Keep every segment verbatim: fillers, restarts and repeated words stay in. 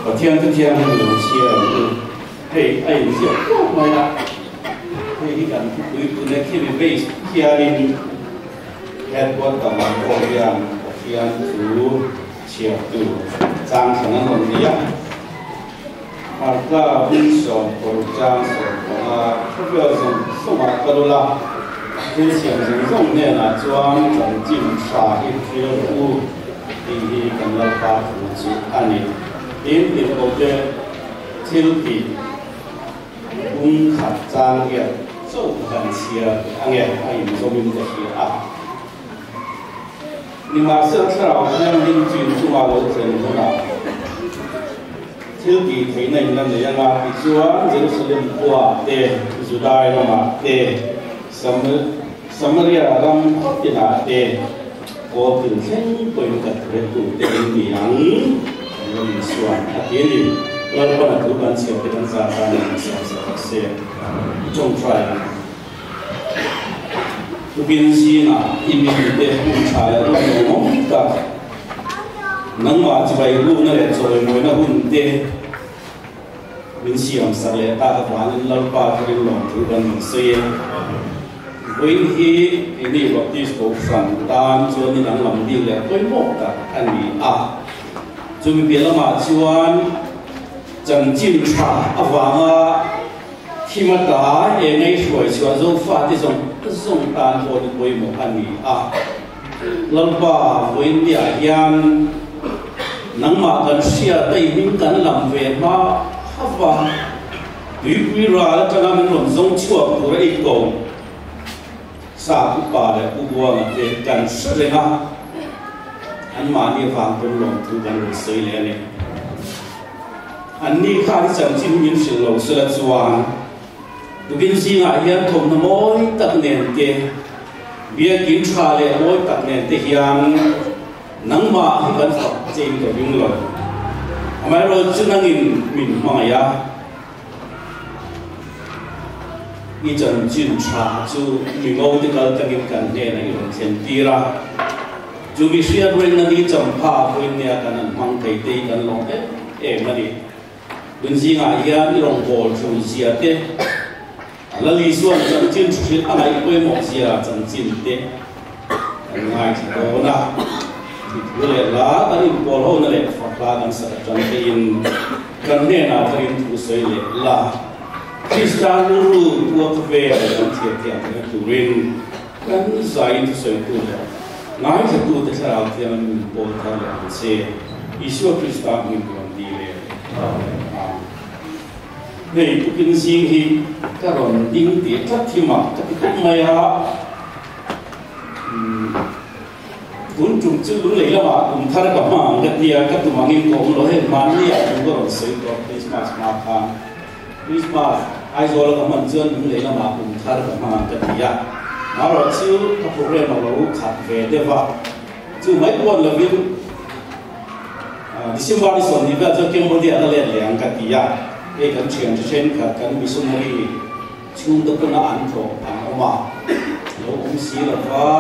我天不天那种些，嘿，哎，有些我呀，嘿，你讲对对那去的贝家里，还我到了高阳，天主小度，张成那种的呀，啊，那温手或张手啊，特别是送马格拉，跟现实中呢那装整进沙一条路，第一跟老八夫子按你。因为我的天地公卡张嘅做很些安嘅，还有说明这些啊。你马上吃老乡邻居住啊楼层的啦，天地体内那么样啊？你说这个是人多的，就是大了嘛的，什么什么呀？让的哪的？我本身不应该特度的人。我们说啊，第一，我们把主管请给咱啥啥的，啥啥些，种出来。这边是呐，因为的红茶呀，都浓的，能话就为路那来做，为那混的，民是用实力打个反正老八这个龙主管很衰。为起你落地所承担，做你能能力了，规模的按你啊。准备了嘛？就按整警察啊房啊，起码打也没说说就发这种这种单或的规模按理啊，老爸为两样，能嘛跟些对民跟浪费嘛，好吧？对规划这个民众中错过了一个，啥不把的不过了的干事的嘛。อันมาที่ฟังเป็นหลงทุกันรู้สึกเลยเนี่ยอันนี้ข้าที่จำจิ้มยินสิ่งเหล่าเสือจวนดูกินสิ่งอะไรยันทมน้ำม้อยตักเนียนเกเบียกินชาเลยม้อยตักเนียนเตียงนังมาที่กันฝักเจนกับยิ่งเลยทำไมเราจึงนั่งอินมินมายาอีจันจิ้มชาจูมีโง่ที่เราตั้งกันเนี่ยในหลวงเทียนตีระจูมีเสียด้วยนั่นที่จำพาคนเนี่ยกันนั่นมังไทยตีกันลงเอ๊ะเอ๊ะมันนี่เป็นสิ่งอะไรที่ลงโบชูเสียเต้แล้วลีส่วนจังจินชุดอะไรก็ไม่หมดเสียจังจินเต้ง่ายที่โตนะที่ถือเลยละตอนนี้พอเรานั่นแหละฝักลากันสักจังตีนกันเนี่ยนะที่ถูกใส่เลยละคริสตานูรูตัวกาแฟกันเทียบเทียบกันตุรินกันใส่ที่ใส่ตัวเลยง่ายที่ตัวที่เราเทียมมันโบราณเลยเสียอิสวาคริสต์มีความดีเลยนี่ทุกสิ่งที่กระรอนดิ้งตีทัดที่มาทัดที่ไม่ฮะคุณจุ่มจืดเลยละว่าคุณท่านกับมากัดเดียกัดตัวมังอินของเราเห็นมันเนี่ยคุณก็รอนซื้อตัวคริสต์มาสมาค่ะคริสต์มาสไอ้โซลกับมันเชื่อมึงเลยละว่าคุณท่านกับมากัดเดียมาเราชื่อกับโปรแกรมเราขัดเวเดว่าชื่อไม่ควรเลยวิวดิฉันว่าในส่วนนี้ก็จะเกี่ยวกับเรื่องอะไรเรื่องกัดเดียเอกเชียงเช่นกับการมิสชันนารีชูตะกุนอันโตอันออกมาแล้วองค์ศิลปะ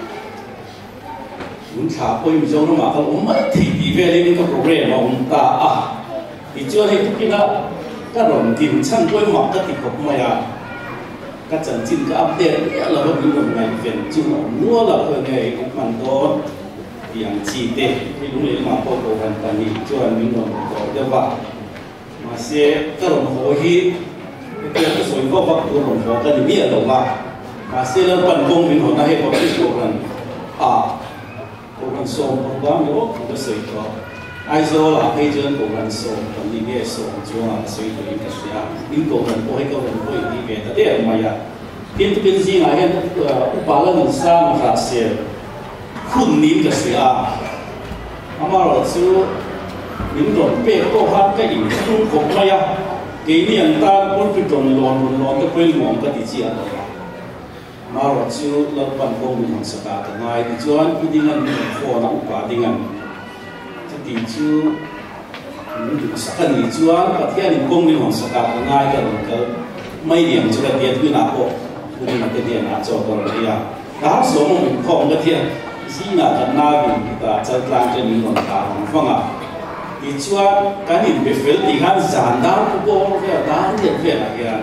คุณชาพอยมิจฉามาเขาองค์ไม่ที่ดีเวลีนี่ก็โปรแกรมองตาอ่ะที่เจ้าให้ทุกคนก็รำดินช่างด้วยหมอกก็ติดกับมาอย่างก็จันจินก็อัปเดตเนี่ยเราก็มีหนุ่มใหม่เป็นจุ่มนัวเราก็ไงมันก็อย่างจีเต้ที่ลุงเลยมาพบกันตอนนี้จวนมีหนุ่มก็เดี๋ยวว่ามาเสียก็หลงหัวฮีเกี่ยวกับส่วนก็วักตัวหลงหัวกันมีอะไรบ้างมาเสียแล้วปั่นกงเป็นหัวหน้าให้พวกที่โชว์กันอ่ะพวกกันส่งพวกบ้านอยู่ผมก็สื่อต่อไอ้โซ่ละให้เจอพวกกันส่งตอนนี้เนี่ยส่งจวนสื่อตัวนี้ก็เสียยิ่งพวกกันพวกให้ก็เป็นพวกที่เป็นแต่เดี๋ยวมาอย่างที่ตัวเป็นสิ่งอะไรเนี่ยอุปาลมันสร้างมาเสียคุณนี้ก็เสียอามาเราซื้อ民众被迫喊个影中国么呀？给年代不是中乱乱的规模个的这样的呀。马罗就老板公民行实打的，那的就按一定按可能把定按，这的就嗯，实个你就按把天你公民行实打的那个那个每年这个店去拿货，不能那个店拿走到了呀。那时候我们空个店，是那个那边的在当着民众打方方啊。 thì chúa cái nhìn về phía thì hắn giản đáo của cô về đáo hiện về là cái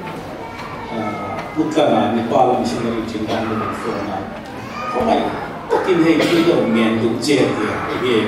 bút cả là Nepal Missionary trên đàn của một phương này không phải tất kinh hệ cái đầu miền đủ chết thì cái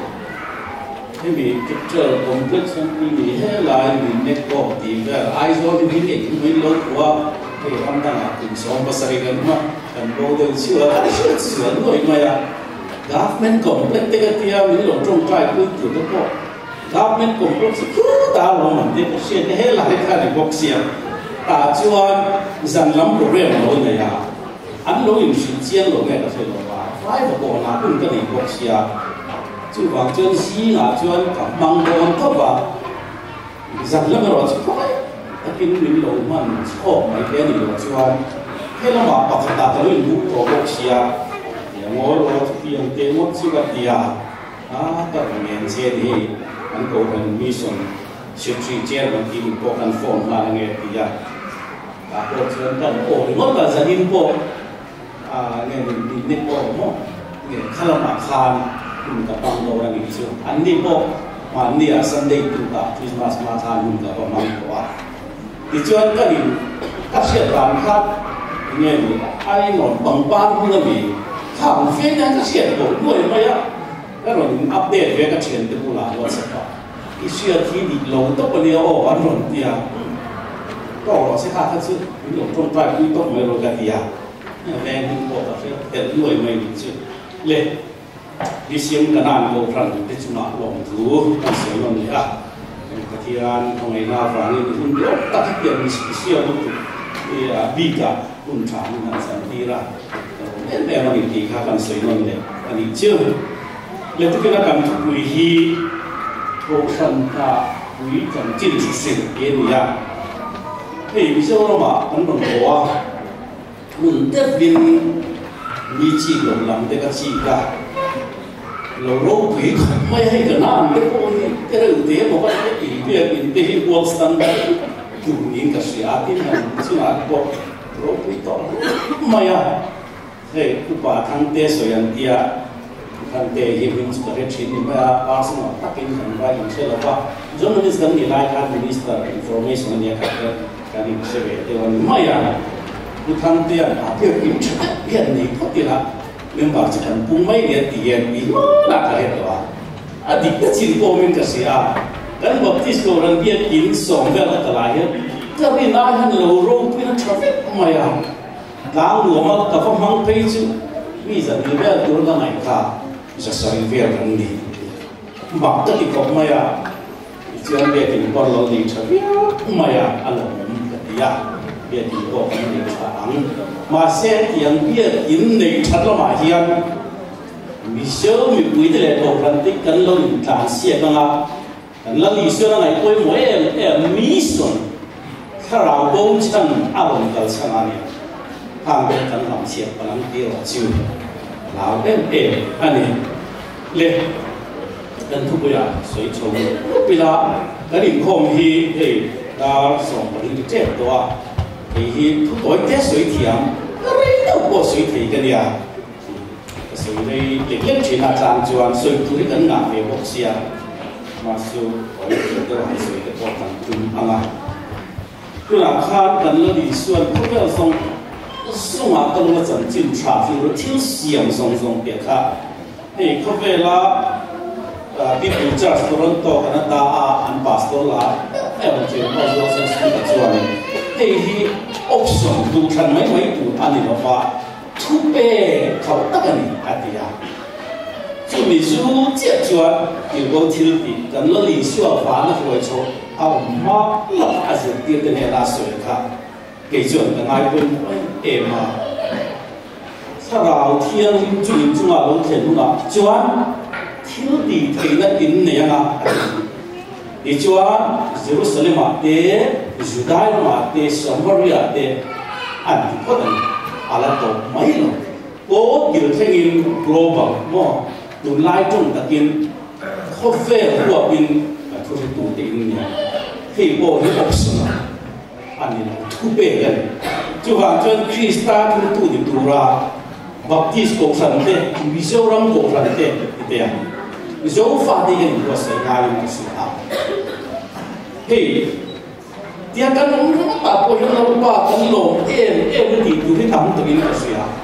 thế vì cái trở complex hơn thì hết là mình nên có thì về ai rồi thì mình cũng mới lâu quá thì ông ta là cũng sống và xảy ra mà cần bao giờ chưa đã chưa sửa rồi mà ya government complex cái kia mình lòng trong trai cứ từ đó có government complex cứ ta lòng mình thì cái chuyện hết là cái cái box xiêm ta chưa dần lắm problem rồi này à anh nói những chuyện chiến rồi nghe là phải rồi phải và còn là cũng cái box xiêm chú vàng chân xí là chú anh cảm mong con thấp và dần lắm rồi chú phải cái mình lâu mà chọn mấy cái này rồi chú anh thế là mà bạc ta tới những bút của box xiêm nhà ngồi rồi thì ông tên mất chú gặp đi à à các bạn nghe thì anh cố gắng mission secretary chairman team có căn phòng là nghe thì à à có chuyện cần ổn mất là gia đình bộ à nghe mình đi bộ mà nghe khá là mắc khan mình gặp bằng đồ là nghỉ chưa anh đi bộ mà anh đi à Sunday tu cả Christmas mà khan mình gặp bằng mang đồ à thì chuyện cái gì các chuyện làm khác nghe mình ai nói bằng ban cũng là vì thằng phía này các chuyện của người mà á các bạn update về các chuyện từ là what sẽ có cái chuyện thì bị lâu tốc vào liều ở anh rồi thì àก็เราใช้ค่าทักษิณหลงตรงไปที่ต้องไม่รู้กันดีอ่ะแรงที่บอกว่าแต่ด้วยไม่ดีสุดเลยดิฉันก็นานโบราณที่จุมาลงถูกันเสียงนี่อ่ะกระเทียนของไอ้นาฝรั่งนี่คุณยกตัดเปลี่ยนเสียบุตรที่บีกับคุณชามนั่นสันติระเอ็นแม่มันดีค่ะกันเสียงนี่อันนี้เชื่อเลยทุกคนกันทุกวิธีโบราณค่ะวิจารณ์จิตสิ่งเย็นเนี่ยhey bisa orang mak kan berdoa untuk bin biji dalam dekat sila lalu pergi kemana hai kenal mereka ni terus dia bawa dia dia dia buat standar dunia kesehatan yang cuma buat lalu itu maya hey upah tangte soyan dia tangte hidup sebagai cini maya asal tak ini kan baik insyaallah pak journalist dan nilai kan minister information dia kata cái sẽ về thì còn mấy à tôi tham tiền à việc kiểm tra hiện này có tiền à nhưng mà chỉ cần bung mấy tiền tiền bị là cái đó à thì cái chuyện của mình cái gì à cái bậc tí số lần biết kiến sống về là cái lại hết cái này nói hắn lâu rồi cái nó traffic mấy à đang ngủ mà cái phong mang thấy chứ bây giờ như vậy tôi là này cả sẽ xảy về lần đi bằng cái gì cũng mấy à chỉ là về thì còn lâu đi traffic mấy à anh ya biết đi có cái gì sáng mà xe tiền biết in này thật là mà hiền vì sao mình quý thế này đồ phân tích cần lâu những tràn xe cái nào cần lâu lý số này tôi mỗi em em mission khá là bông chân áp dụng cái sang này hàng bên cần làm xe và làm điều chịu lão em em anh này lên cần thu bây giờ suy chống bây giờ cái điểm không hi thì ta sống một cái chết đó thì thu tối tết suy thiểm cái đấy đâu có suy thì cái gì à suy này để lên chuyện là trang chuẩn suy thu cái ngã về bốc xia mà suy có cái đó là suy cái quan trọng chung anh à cứ là khăn cần là đi xuân không phải xong xong à đông là chân chính trả phí rồi thiếu xiềng xong xong biệt khác thì không phải là đi điều tra Toronto Canada anh pastor là em chỉ có做些事的做呢，嘿嘿，option 都看没没都安尼的话，储备靠得个呢，阿弟啊，就秘书这做有个挑的，跟那里需要烦的会做，啊我妈老还是丢的那大水卡，给做跟爱问哎嘛，他老天就就啊老天路啊，做挑的提那点那啊。itu ah Jerusalem ate Judea ate Samaria ate anti kodan ala to mai lo ko gil thengin global mo tu lai trong takin khofe huwa bin thu tu te in ya hi bo hi option ani thu be gan chu wa chon Krista thu tu di tu ra baptist ko san te miso ram ko san te te ya dấu pha đi cái của sợi gai mà sợi áo thì tiếng cái nó nó tạo ra nó ba cái lồng em em cái gì tụi cái thằng tụi nó sợi áo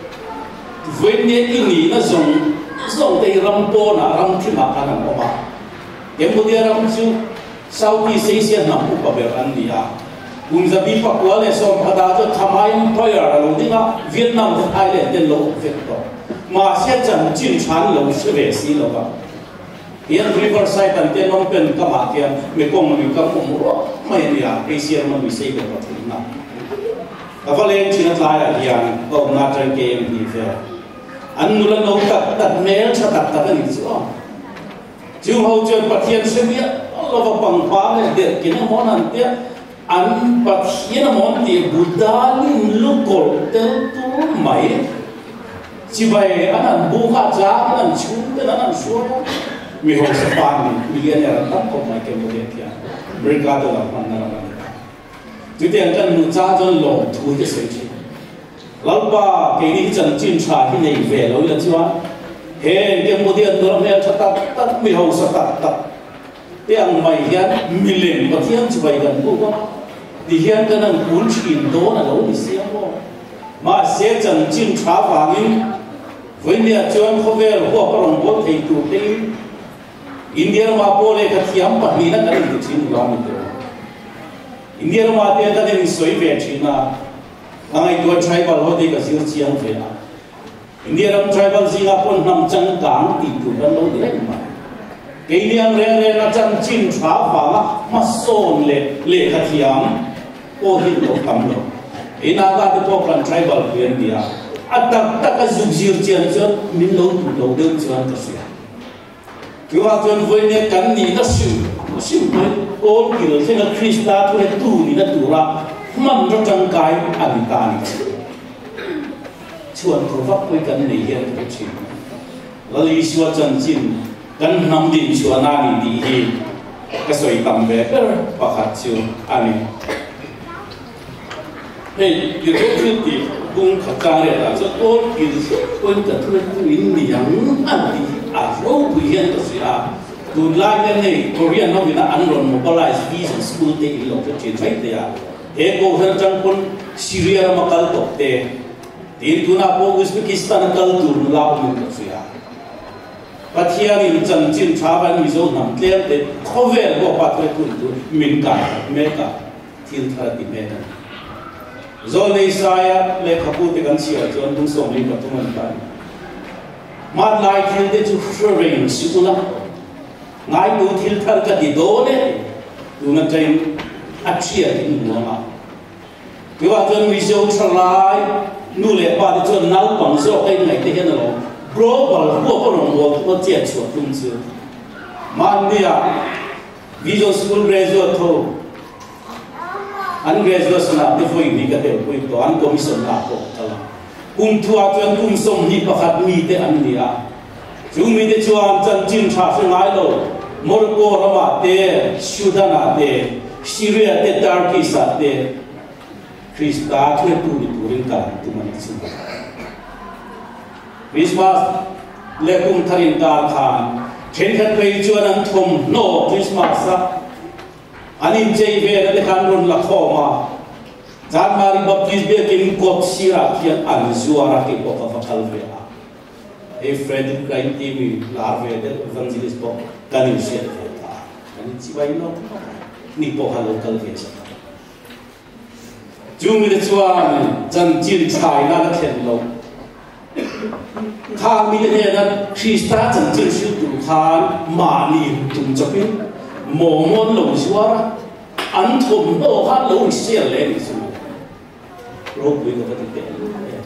với những cái gì nó dùng dùng cái ram po na ram thì mà cái nào mà Cambodia ram chú Southeast Asia nằm ở bờ biển Anh đi à cùng giờ bị bắt qua lên xong họ đã cho tham ai empire là lúc đó Việt Nam thì Ireland đến lâu Việt đó mà sẽ chẳng chinh chắn lâu sẽ về xí lâu đó hiện Riverside tận tiên Phnom Penh các bạn kia mấy con mình các con mua mấy nhà Asia mà mình xây được một thứ nào và có lên chỉ là lại là hiện ông na chơi game đi về anh nuôi lâu tập tập mail cho tập tập cái gì chứ chứ hầu chuyện bát thiên sẽ biết nó vào bằng khóa này để cái nó món ăn tiếc anh bát thiên nó món gì Buddha linh lúc cổ tiêu tu mấy chỉ vậy anh ăn bu hạt giá anh ăn chú cái anh ăn suối mi hong sa pan mi lian ya tam ko mai Cambodia kia brigado la pan na la tu tiang kan nu cha jon lo thu ke sei chi lau ba ke ni chan chin cha hi nei ve lo la chuan he Cambodia no me cha ta ta mi hong sa ta ta tiang mai hian mi len pa thiam chi bai kan bu ko di hian kan an kun chin do na lo ni siam mo ma se chan chin cha wa min với nhà chuan kho ve lo ko rong bo thei tu te India ma pole ka thiam pa ni na ka ni chin lo mi te India ma te ka ni soi ve china ngai tu tribal ho de ka sir chiang ve na India ram tribal zinga pon nam chang kang ti tu ban lo de ma ke ni ang re re na chan chin tha wa ma son le le ka thiam o hin lo kam lo ina ka de po kan tribal ve India atak tak ka zug zir chian chon min lo tu lo de chuan ka sia Cứ vào chuyện với những cái gì nó xỉu xỉu với ôn kiểu thế là Krista thôi tu thì nó tu ra mầm trong trong cái anh ta này chuan thủ pháp với cái này hiện cái chuyện là lý xua chân chín cái nằm đi chuan anh đi hi cái sợi tầm về và hạt chiu anh này điều đó thì thì cũng khá cao đấy là cho ôn kiểu ôn cái thôi tu in miếng anh đi à rồi bây giờ tôi sẽ à tôi lại cái này Korean nó vì nó ăn rồi mobilize visa school để đi học cho chuyện phải đấy à thế cô hơn trong quân Syria mà cần học thế thì tôi nào cô Uzbekistan cần tôi lao mình tôi sẽ à và theo mình chân chân trả bài mình rồi nằm tiền để cover của bạn tôi tôi tôi mình cả mình cả thiên thà thì mình rồi lấy sai lấy khắp bút cái gì ở chỗ đúng số mình có thông minh phải mà lại thiên để chú sharing sự là ngay tu thiên thà cái gì đó đấy tu nó trên ắt chia thì nhiều mà cáiว่าจนวิจารณ์ฉลาดนู่นแหละป่าที่จนนักบังคับให้ไหนที่เห็นเรา global พวกคนเราตัวเจ็ดส่วนทุ่มซื้อมันเนี่ยวิจารณ์ school graduate ทั่วอัน graduate นะที่พูดนี่ก็เดี๋ยวพูดตัวอัน commission หลักก็ตลอดกุมทัวร์จนกุมสมนิประคัดมีแต่อันนี้อ่ะจุ่มมีแต่ชวนจันจินชาซึ่งไอ้เราโมร็อกโกเรามาเตะซูดานเตะซีเรียเตะทาร์กิสเตะคริสต์อาช่วยตูดิตูริงกันตุมันสิ่งคริสต์มาสเล็กกุมทารินการทานเช่นกันไปชวนอันทมโนคริสต์มาสอันนี้เจเวรเล็กอันรุนละข้อมาจานมาริบัพติสเบกินกอดซีราเขียนอันซัวรักิปอกฟังเวลาเอฟเฟรดิกไกตีมีลาเวเดอร์ฟังซิลิสปอกกันอยู่เสียเวลาอันนี้ชีวายโนนี่ปอกฮัลโหลกันเวลาจุ่มในชวนจันจินชายน่าเขียนลงทางมีเนี่ยนะคริสต์จันจินชื่อตุขานมาลีตุนจะเป็นโมมอนลงชัวร์อันทมโอ้ข้าลงเสียเลยนี่สิโรควิกฤตที่เป็น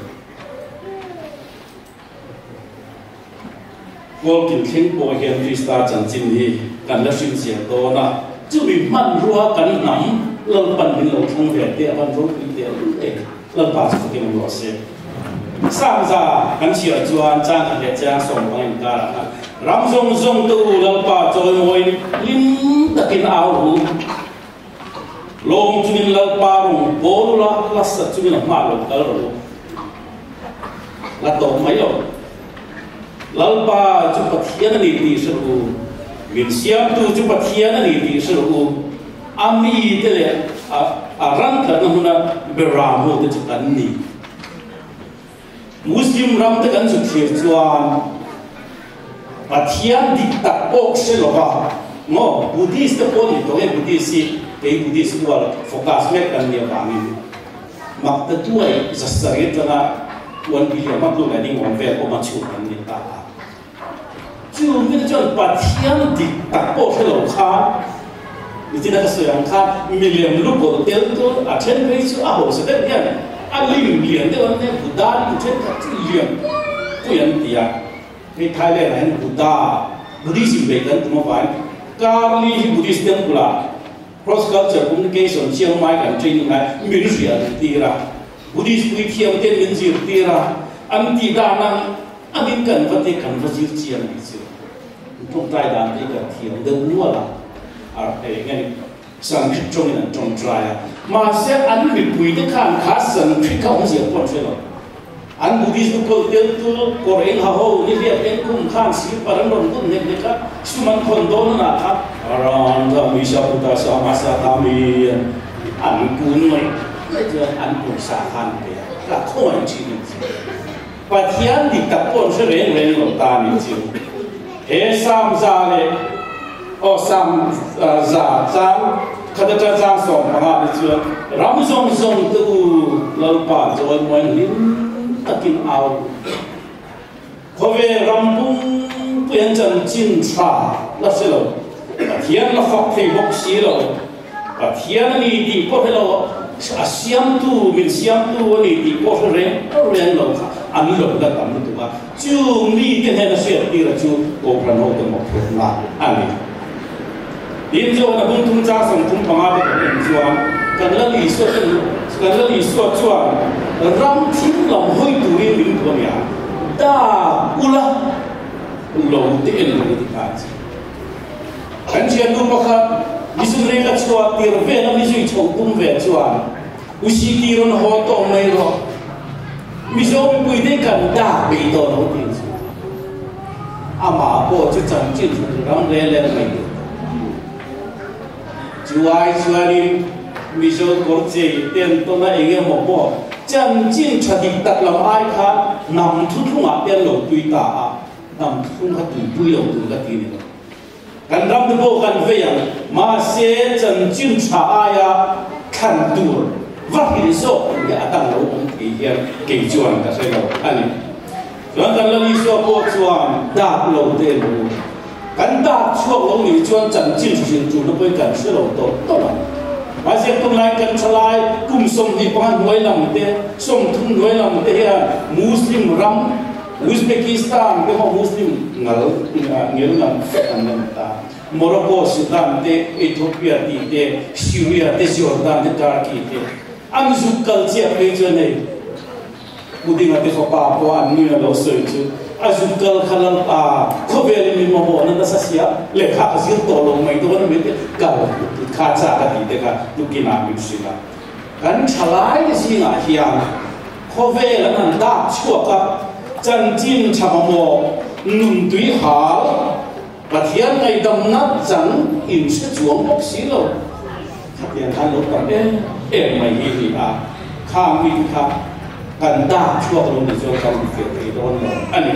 ก็กินเข่งโบเฮียนคริสต์จันจินนี่กันละสิ่งเสียตัวนะจะมีมันรัวกันหนำเราปั่นเป็นเราทั้งเวียดเดียมันรู้ปีเดียวเองเราป่าสุดที่มันรัวเสียสร้างซากันเชื่อจวนจ้างกันเดียจ้างส่งไปกันรำทรงทรงตู้เราป่าจอยมวยลิ้นตะกินเอาหูลงจุมินเราป่าลงโบลุละลัสจุมินมาลงกันลงละโตไม่ลง lalpa chu pathian ni ti sru min siam tu chu pathian ni ti sru ami te le a ran ka na huna beramu te chu kan ni muslim ram te kan chu thir chuan pathian di tak ok se lo ba ngo buddhist te pon ni to e buddhist si ke buddhist wal focus me kan ni ba ni mak te tu ai za sarit na one billion mak lu na ding on ve ko ma chu kan ni ta chu mi te chon pathian di tak ok se lo kha ni ti na ka so yang kha million lu ko tel to a chen ve chu a ho se de ya a lim lian de on ne buddha ni chen ka chu lian ku yan ti ya cái Thailand này Buddha Buddhism về gần tụi nó Kali Buddhist temple cross culture communication chiang mai kan training này miền Việt thì ra Buddhist quy thiam tên miền Việt thì ra anh ti đa năng anh đi cần vấn đề cần vật chất chiang này chứ trong trai đàn thì cần thiam đâu mua là à cái này sang trong này trong trai mà sẽ anh bị quỳ được khăn khá sân khi không gì quan trọng anh Buddhist tu kau tel tu koreng hao ni dia pen kum khan si paran ron kum ne ne ka suman khon don na tha aran da mi sa puta sa ma sa ta mi an kun mai le je an kun sa khan pe la khoi chi ni pa thian di ta pon se re re lo ta ni chi he sam za le o sam za za kada ta za so ma ha ni chu ram zong zong tu lo pa zo moi ni takin ao có về rambung tuyên trần chính trả là sẽ lo thiên là học thầy học sĩ lo thiên là đi đi có thể lo siam tu mình siam tu đi đi có thể rèn rèn lo anh lo là tạm được mà chú mi cái này là sẽ đi là chú có phần hậu tâm một phần là anh đến giờ là bung tung ra xong tung phẳng áp cái chuyện cho cần là lý số cần là lý số cho ram thiên lòng hơi tụi mình của nhà ta ula lâu tiền là cái gì anh chị em đúng không Missionary là cho tiền về là Missionary chồng cũng về cho usi tiền nó họ to mấy rồi Missionary quy định cần đa bị to nó tiền à mà cô chứ chẳng chịu ram lên lên mấy chú ai chú ai Missionary có gì tiền to là anh em một bộ chân chính thật đặt lòng ai khác nằm thu thu ngã tiền lỗ tùy ta nằm thu ngã tùy tùy lỗ tùy cái gì nữa cần làm được bộ cần về mà sẽ chân chính trả ai à cần đủ vắt cái số cái tăng lỗ cũng thì cái cái chuyện cái gì đó anh rồi cần làm lý do bộ chuyện đạt lỗ tiền lỗ cần đạt chuộc lỗ lý chuyện chân chính chính chủ nó phải cần sự lỗ tốt tốt lắm mà sẽ không lại cần trả lại cùng sống đi bằng nuôi làm thế sống thung nuôi làm thế ha Muslim ram Uzbekistan cái họ Muslim ngờ ngờ làm làm làm ta Morocco Sudan thế Ethiopia thế Syria thế Jordan thế Turkey thế anh giúp culture cái chỗ này budi ngati ko pa po an ni lo so chu anh giúp culture khalam à có về mình mà bộ nó sa sia le kha ka zir to lo mai to nó mới ka kha cha ka ti te ka tu ki na mi si la kan chalai si nga hiang có về là nan da chua ka chân jin chama mo nun tui ha pathian ngai dam na chang in se chuang mok si lo khatian han lo tam e e mai hi hi a kha mi kha kan da chua lo ni so kam fi te don lo ani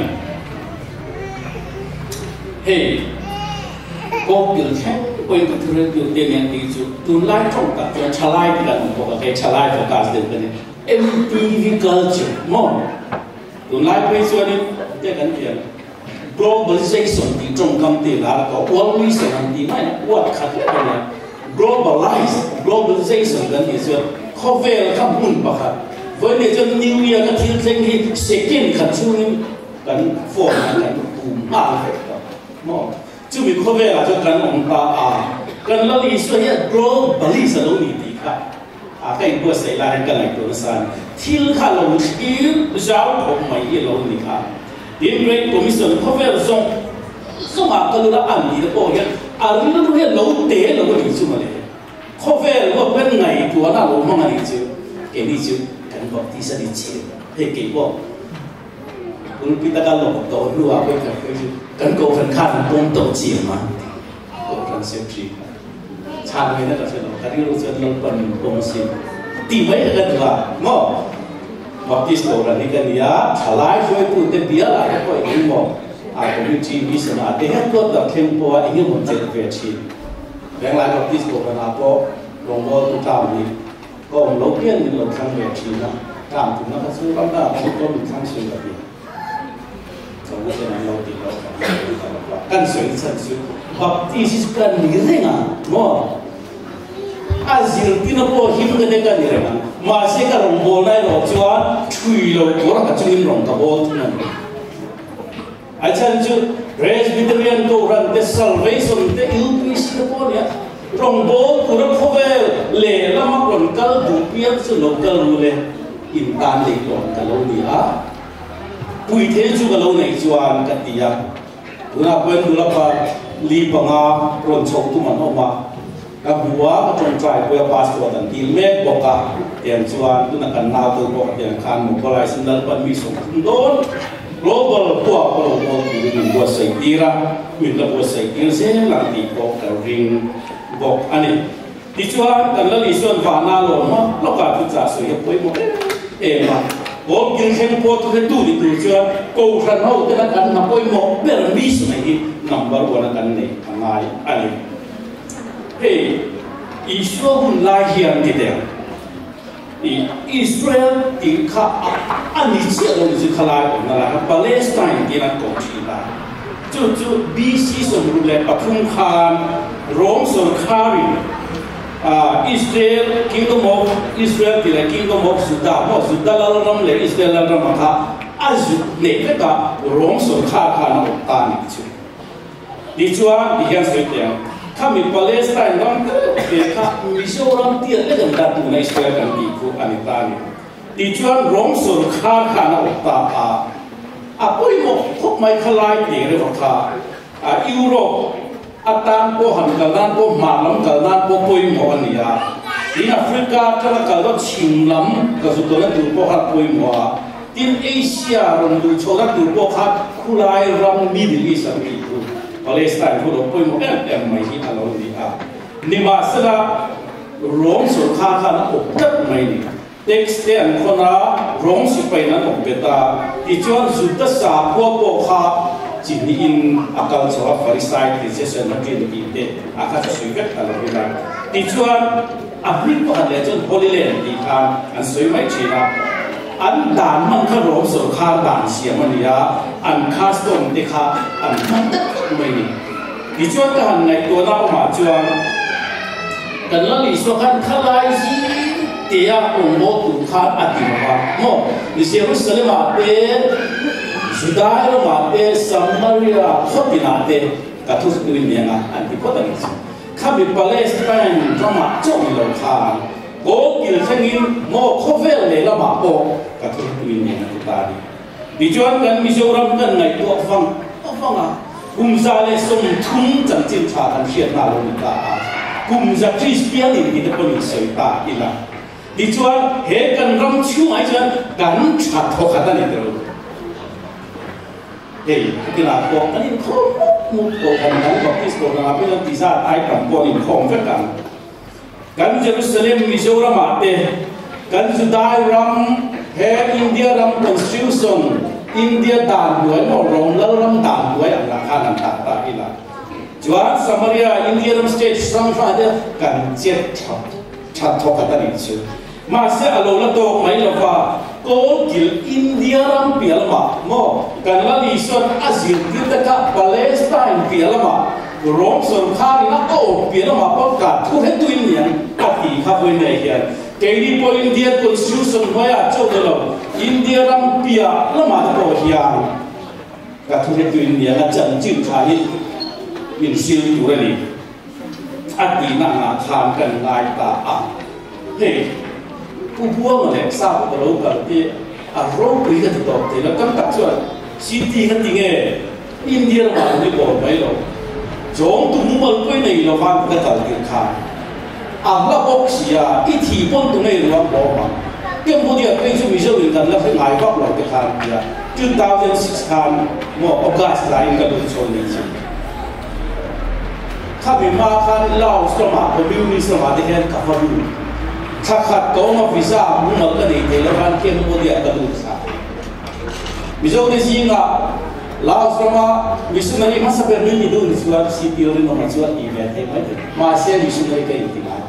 hey có kiểu thế quên cái thứ kiểu tiền này thì chú tu lai trong cả cho chalai thì là một cái chalai của cả sự cái này em tê vê culture mong tu lai bây giờ đi cái cái gì globalization thì trong công ty là có globalization thì mai nó quật khát cái này globalize globalization cái gì chứ có về là không muốn bảo khát với lại cho new year cái thiên danh thì sẽ kiến khát chú cái form cái cùng mà phải mong chứ mình không về là cho cần ông ta à cần là lý do hiện globalize lâu đi đi cả à cái bữa xảy ra cái này tôi nói thiên khả lâu yêu giáo không mấy lâu đi cả đến với commission không về là xong xong à cái là anh đi được bao nhiêu à lúc đó hiện lâu tế lâu đi chứ mà đấy không về là bên này của nó lâu mà đi chứ cái đi chứ cần bảo đi sẽ đi chứ thì cái bộ คุณพิตาการหลงโตรัวไปกับกันโกกันขันตรงโตจีมาโกกันเสียทีชาไม่ได้ก็เช่นกันที่รู้สึกเราเป็นตรงสิตีไม่ได้กันว่าโม่บัพติสโตรันนี่กันยาทลายช่วยพูดเต็มที่อะไรก็อีกโม่อาคอมมิวนิตี้มิสนาเดี๋ยวก็ตัดเข็มพัวอีกหมดเจ็ดเวทีแบงค์ลายบัพติสโตรันอาโปลงบอลตุตามีก็เราเพี้ยนเราทำเวทีนะตามถึงนั้นก็สู้กันได้ทุกคนมีทั้งสิ่งแบบนี้สมมติว่าเราติดเรากันสวยสันสุดบัพติสกันนี่เรื่องอ่ะโม่อาจิลที่นับว่าหิมกันเด็กกันนี่เรื่องมาเสกลงบอลได้หรอกจวนช่วยเราตัวเราจะยิงลงกับบอลทุกนั้นอาจารย์จุดเรสบิดเรียนตัวรันเดสซัลเวชันเดอิลพิสต์บอลเนี่ยลงบอลตัวเราเข้าไปเล่แล้วมาคนกัลดูเปียกสุดโลกกัลรู้เลยอินตานเด็กลงกัลรู้นี่อ่ะปุยเทจูกัลรู้ในจวนกันที่ยังคุณอาเป็นดูแลว่าลีบังอาโรนชกตุมันออกมากับบัวก็จงใจเพื่อพาสปอร์ตอันที่เล็กบอกว่าเตรียมชวนตุนักการนาตัวบอกเตรียมการมุกอะไรสิ่งนั้นเป็นมิสงโดน global ตัว global ที่มีบัวใส่ตีระมีระบัวใส่ตีเส้นหลังตีบอกแต่ริงบอกอันนี้ที่ชวนกันแล้วที่ชวนฟ้านาลงมาแล้วก็ทุกจ่าสวยไปหมดเอ็มบอกกินเข็มโพทุกตัวที่ตัวชวนกูขันเอาแต่ละกันมาไปหมดเรื่องมิสไม่ที่ number one กันนี่ทำไมอันนี้เฮ้ยอิสราเอลลายเฮียนที่เดียวอิสราเอลที่ข้าอันนี้เชื่อเราจะขลายออกมาแล้วปาเลสไตน์ที่นั่นก็ที่นั่นจุดจุดบีซีสมบูรณ์ปฐุมคานโรมสงครามอ่าอิสราเอล Kingdom of Israel ที่เรียก Kingdom of Judah เพราะ Judah เราเราเรียกอิสราเอลเราเราค่ะอาจุดเนี่ยก็โรมสงครามข้าน้ำตาลจุดดิฉันดิฉันสุดเดียวข้ามีปาเลสไตน์นั่นก็เด็กข้ามิโซรัมที่เรื่องดัตตุในอิสราเอลกันดีกูอันนี้ตานี่ดิฉันโรมสงครามข้าน้ำตาลอ่ะพวกมันพวกไม่ขลายดีเลยว่าค่ะอ่ะยุโรปอัตานพวกฮันกันนั่นพวกมาลัมกันนั่นพวกพวกมันนี่อ่ะที่แอฟริกาถ้าเรากันเราชิมลัมก็สุดท้ายดูพวกฮันพวกมันที่เอเชียเราดูโชว์ดูพวกฮันคุลายรัมมิดลิสันติกูปาเลสไตน์พวกเราพวกมันเอ็มเอ็มไม่ที่อะไรนี่อ่ะนี่มาสละโรมสงครามข้าน้ำตาลไม่นี่เท็กซ์เต็มคนละโรมสิไปนั่นผมเบต้าที่ชวนสุดท้ายสาพวกพวกข้าจินอินอาการสอบฟาริสัยที่เจสันนักเรียนดีเด่นอาการจะสวยเกินตลอดเวลาที่ชวนอัฟริกาเดจนโฮลิเลนที่ทานอันสวยไม่ชีนะอันด่านมันก็โรมสงครามด่านเสียมันเนี่ยอันคาสตงเด็กข้าอันมันตัดไม่นี่ที่ชวนกันในตัวเรามาชวนกันแล้วลิสวกันขลายจีเตียองโมตุข้าอธิมาโมนิเซรุสเลมาเตJudah itu mati, Samaria hoti nanti katus dunia nga anti kota ni. Kami Palestine drama jauh lokal. Gokil sengin mau cover le lama po katus dunia nga tadi. Dijual kan misoram kan ngai tu afang afang ah. Kumzale som thum jang jin cha kan hiat na lo ni ta. Kumza Christian ni kita pun isoi ta ila. Dijual he kan ram chu ai jan kan chat ho kata ni terus. Hey, kita kau kan ini kau muka orang baptis kau orang apa yang bisa ai kampung ini kau macam kan? Kan Jerusalem Missouri mati, kan Judah ram, he India ram constitution, India dan dua orang ram dan dua yang nak kanan tak tak ilah. Jual Samaria India ram state sama ada kan jet cat cat thok kata ni tu. Masih alola tu mai lepas. Kau gil India ram pialma, mo kan lagi isun azil kita kat Palestine pialma, Rom surkari nak kau pialma pun kat tu itu ini yang kaki kau ini yang, kini pun India constitution maya coba lo, India ram pialma tu yang, kat tu itu ini yang janji kali, insil tu ni, ati nak nak kan naik tak, hey. Kubuang oleh sah kalau kalau arrow beri kat tu, jadi kan tak cuan. City kan tinggal India orang ni bawa bayi lo. Jom tu mual pun ni lo fan kat tal kirkan. Allah oksia, iti pun tu ni lo bawa. Cambodia pun tu Missionary kan lah ngai bak lo kirkan dia. two thousand six kan mo August lain ka dun so ni chi kami ma kan lao soma ko biu ni soma de kan ka fa biu kha khat ko ma visa mu ma ka ni te la kan Cambodia ka dun sa bizo ni singa lao soma missionary ma sa per ni dun suat si teori no ma suat event he mai ma se missionary ka itinga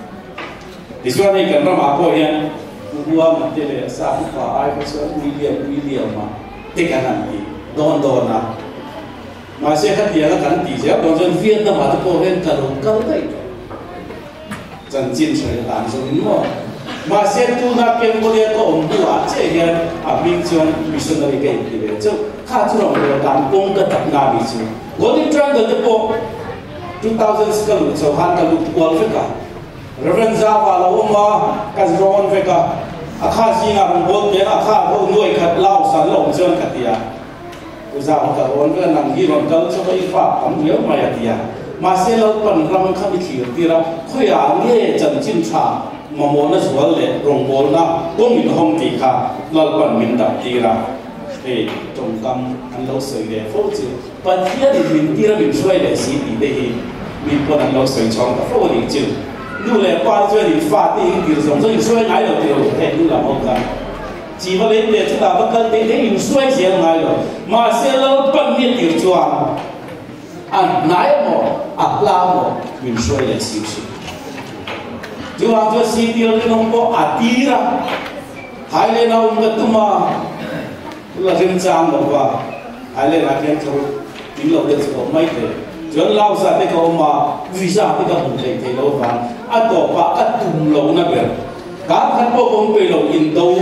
disuat ni kan ma ko yan dua menteri sah pa ai pasal William William ma tiga nanti don dona masih kan dia kan dia don don Vietnam ada polen kalau kalau itu janjin saya dan semua masih tu nak Cambodia ko om dua cehen abing cion missionary ke itu je kacau orang kampung ke tak nabi je golden triangle depo two thousand sekali so han kalau kual fika Reverend Zava Lalrinawma kasron fika akha singa rong dia akha ho noi khat lao san long jon khatia uza ho ka on ka nang hi ron kal so bai fa am yo ma ya dia ma se lo pan ram kha bi thir tira khoya nge chan chin cha ma mo na sual le rong bol na tong min hom ti kha lal pan min da tira e tong kam an lo soi le fo chu pa thia di min tira min swai le si ti de hi min pon an lo soi chong ka fo ni chu nu le pa chơi thì pha thì kiểu giống như xoay ngay đầu tiêu thế nu là một cái chỉ có đến để chúng ta bắt cân thế thế mình xoay xe ngay rồi mà xe lâu bận miệng kiểu choàng ăn nái mỏ ăn la mỏ mình xoay lại xíu xíu chúng ta cho xí tiêu lên không có ăn tí ra hai lên nào cái tụi mà là riêng trang một và hai lên là cái thầu tính lộc được có mấy thế chuẩn lao ra cái câu mà visa cái câu hùng thầy thầy lâu vàng anh tổ bạc anh cùng lâu na biển các khán bộ công bê lâu in đâu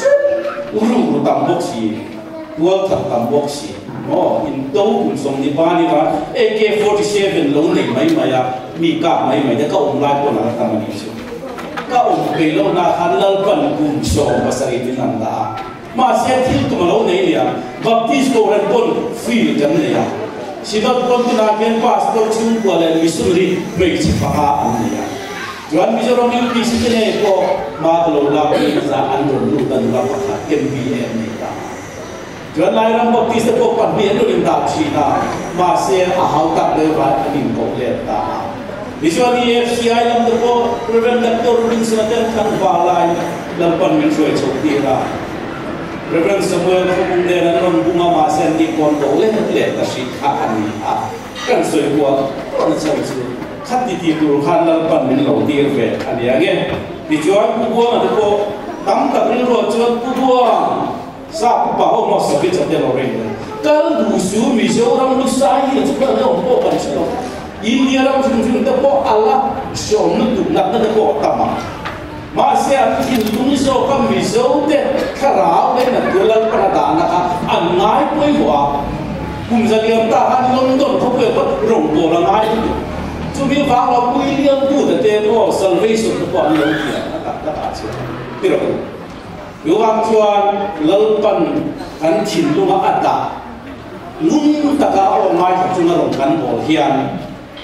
uru tầm bốc xì tua thật tầm bốc xì oh in đâu cũng sống đi ba đi ba A K forty-seven lâu này mấy mày à mi cả mấy mày để các ông lại còn là tầm này chứ các ông bê lâu na khán lâu vẫn cùng sống và sẽ đi nằm đã mà sẽ thiếu tụi mà lâu này nè baptist cầu lên con phi chân này à Sibat pun tu nak yang pastor cium kuala missionary baik cipaka anda. Jual misalnya orang ini sini ni ko makhluk lain kerajaan dulu dan lakukan M B A ni tak. Jual lain orang baptis ko panbian dulu tak Cina masih ahau tak lewat ini ko lewat. Misalnya F C I yang tu ko prevent doktor ring selatan kan balai lampan mencuci cokira. Reverend Samuel Khomung dia nan bunga masen di kon boleh le tasik ani a kan soi buat kon sai su khat di ti tur khan lal pan min lo tir ve ani age di chuan pu buang ade ko tam tak ri ro chuan pu buang sa pa ho mo sa bi cha te lo ring kal du su mi so ram lu sai ni chu ka lo po pa ni so India ram chung chung te po Allah so nu tu nak te po tama masih akin tuniso kami zaude karau dengan tulan pada anak anai pun wah kumzaliam tahan London kau buat rombo langai itu cumi kalau William tu dah temo salvation tu buat yang dia tak tak aja tidak yuang cuan lalpan kan cintu mak ada nun tak kau mai cuma romkan bolhian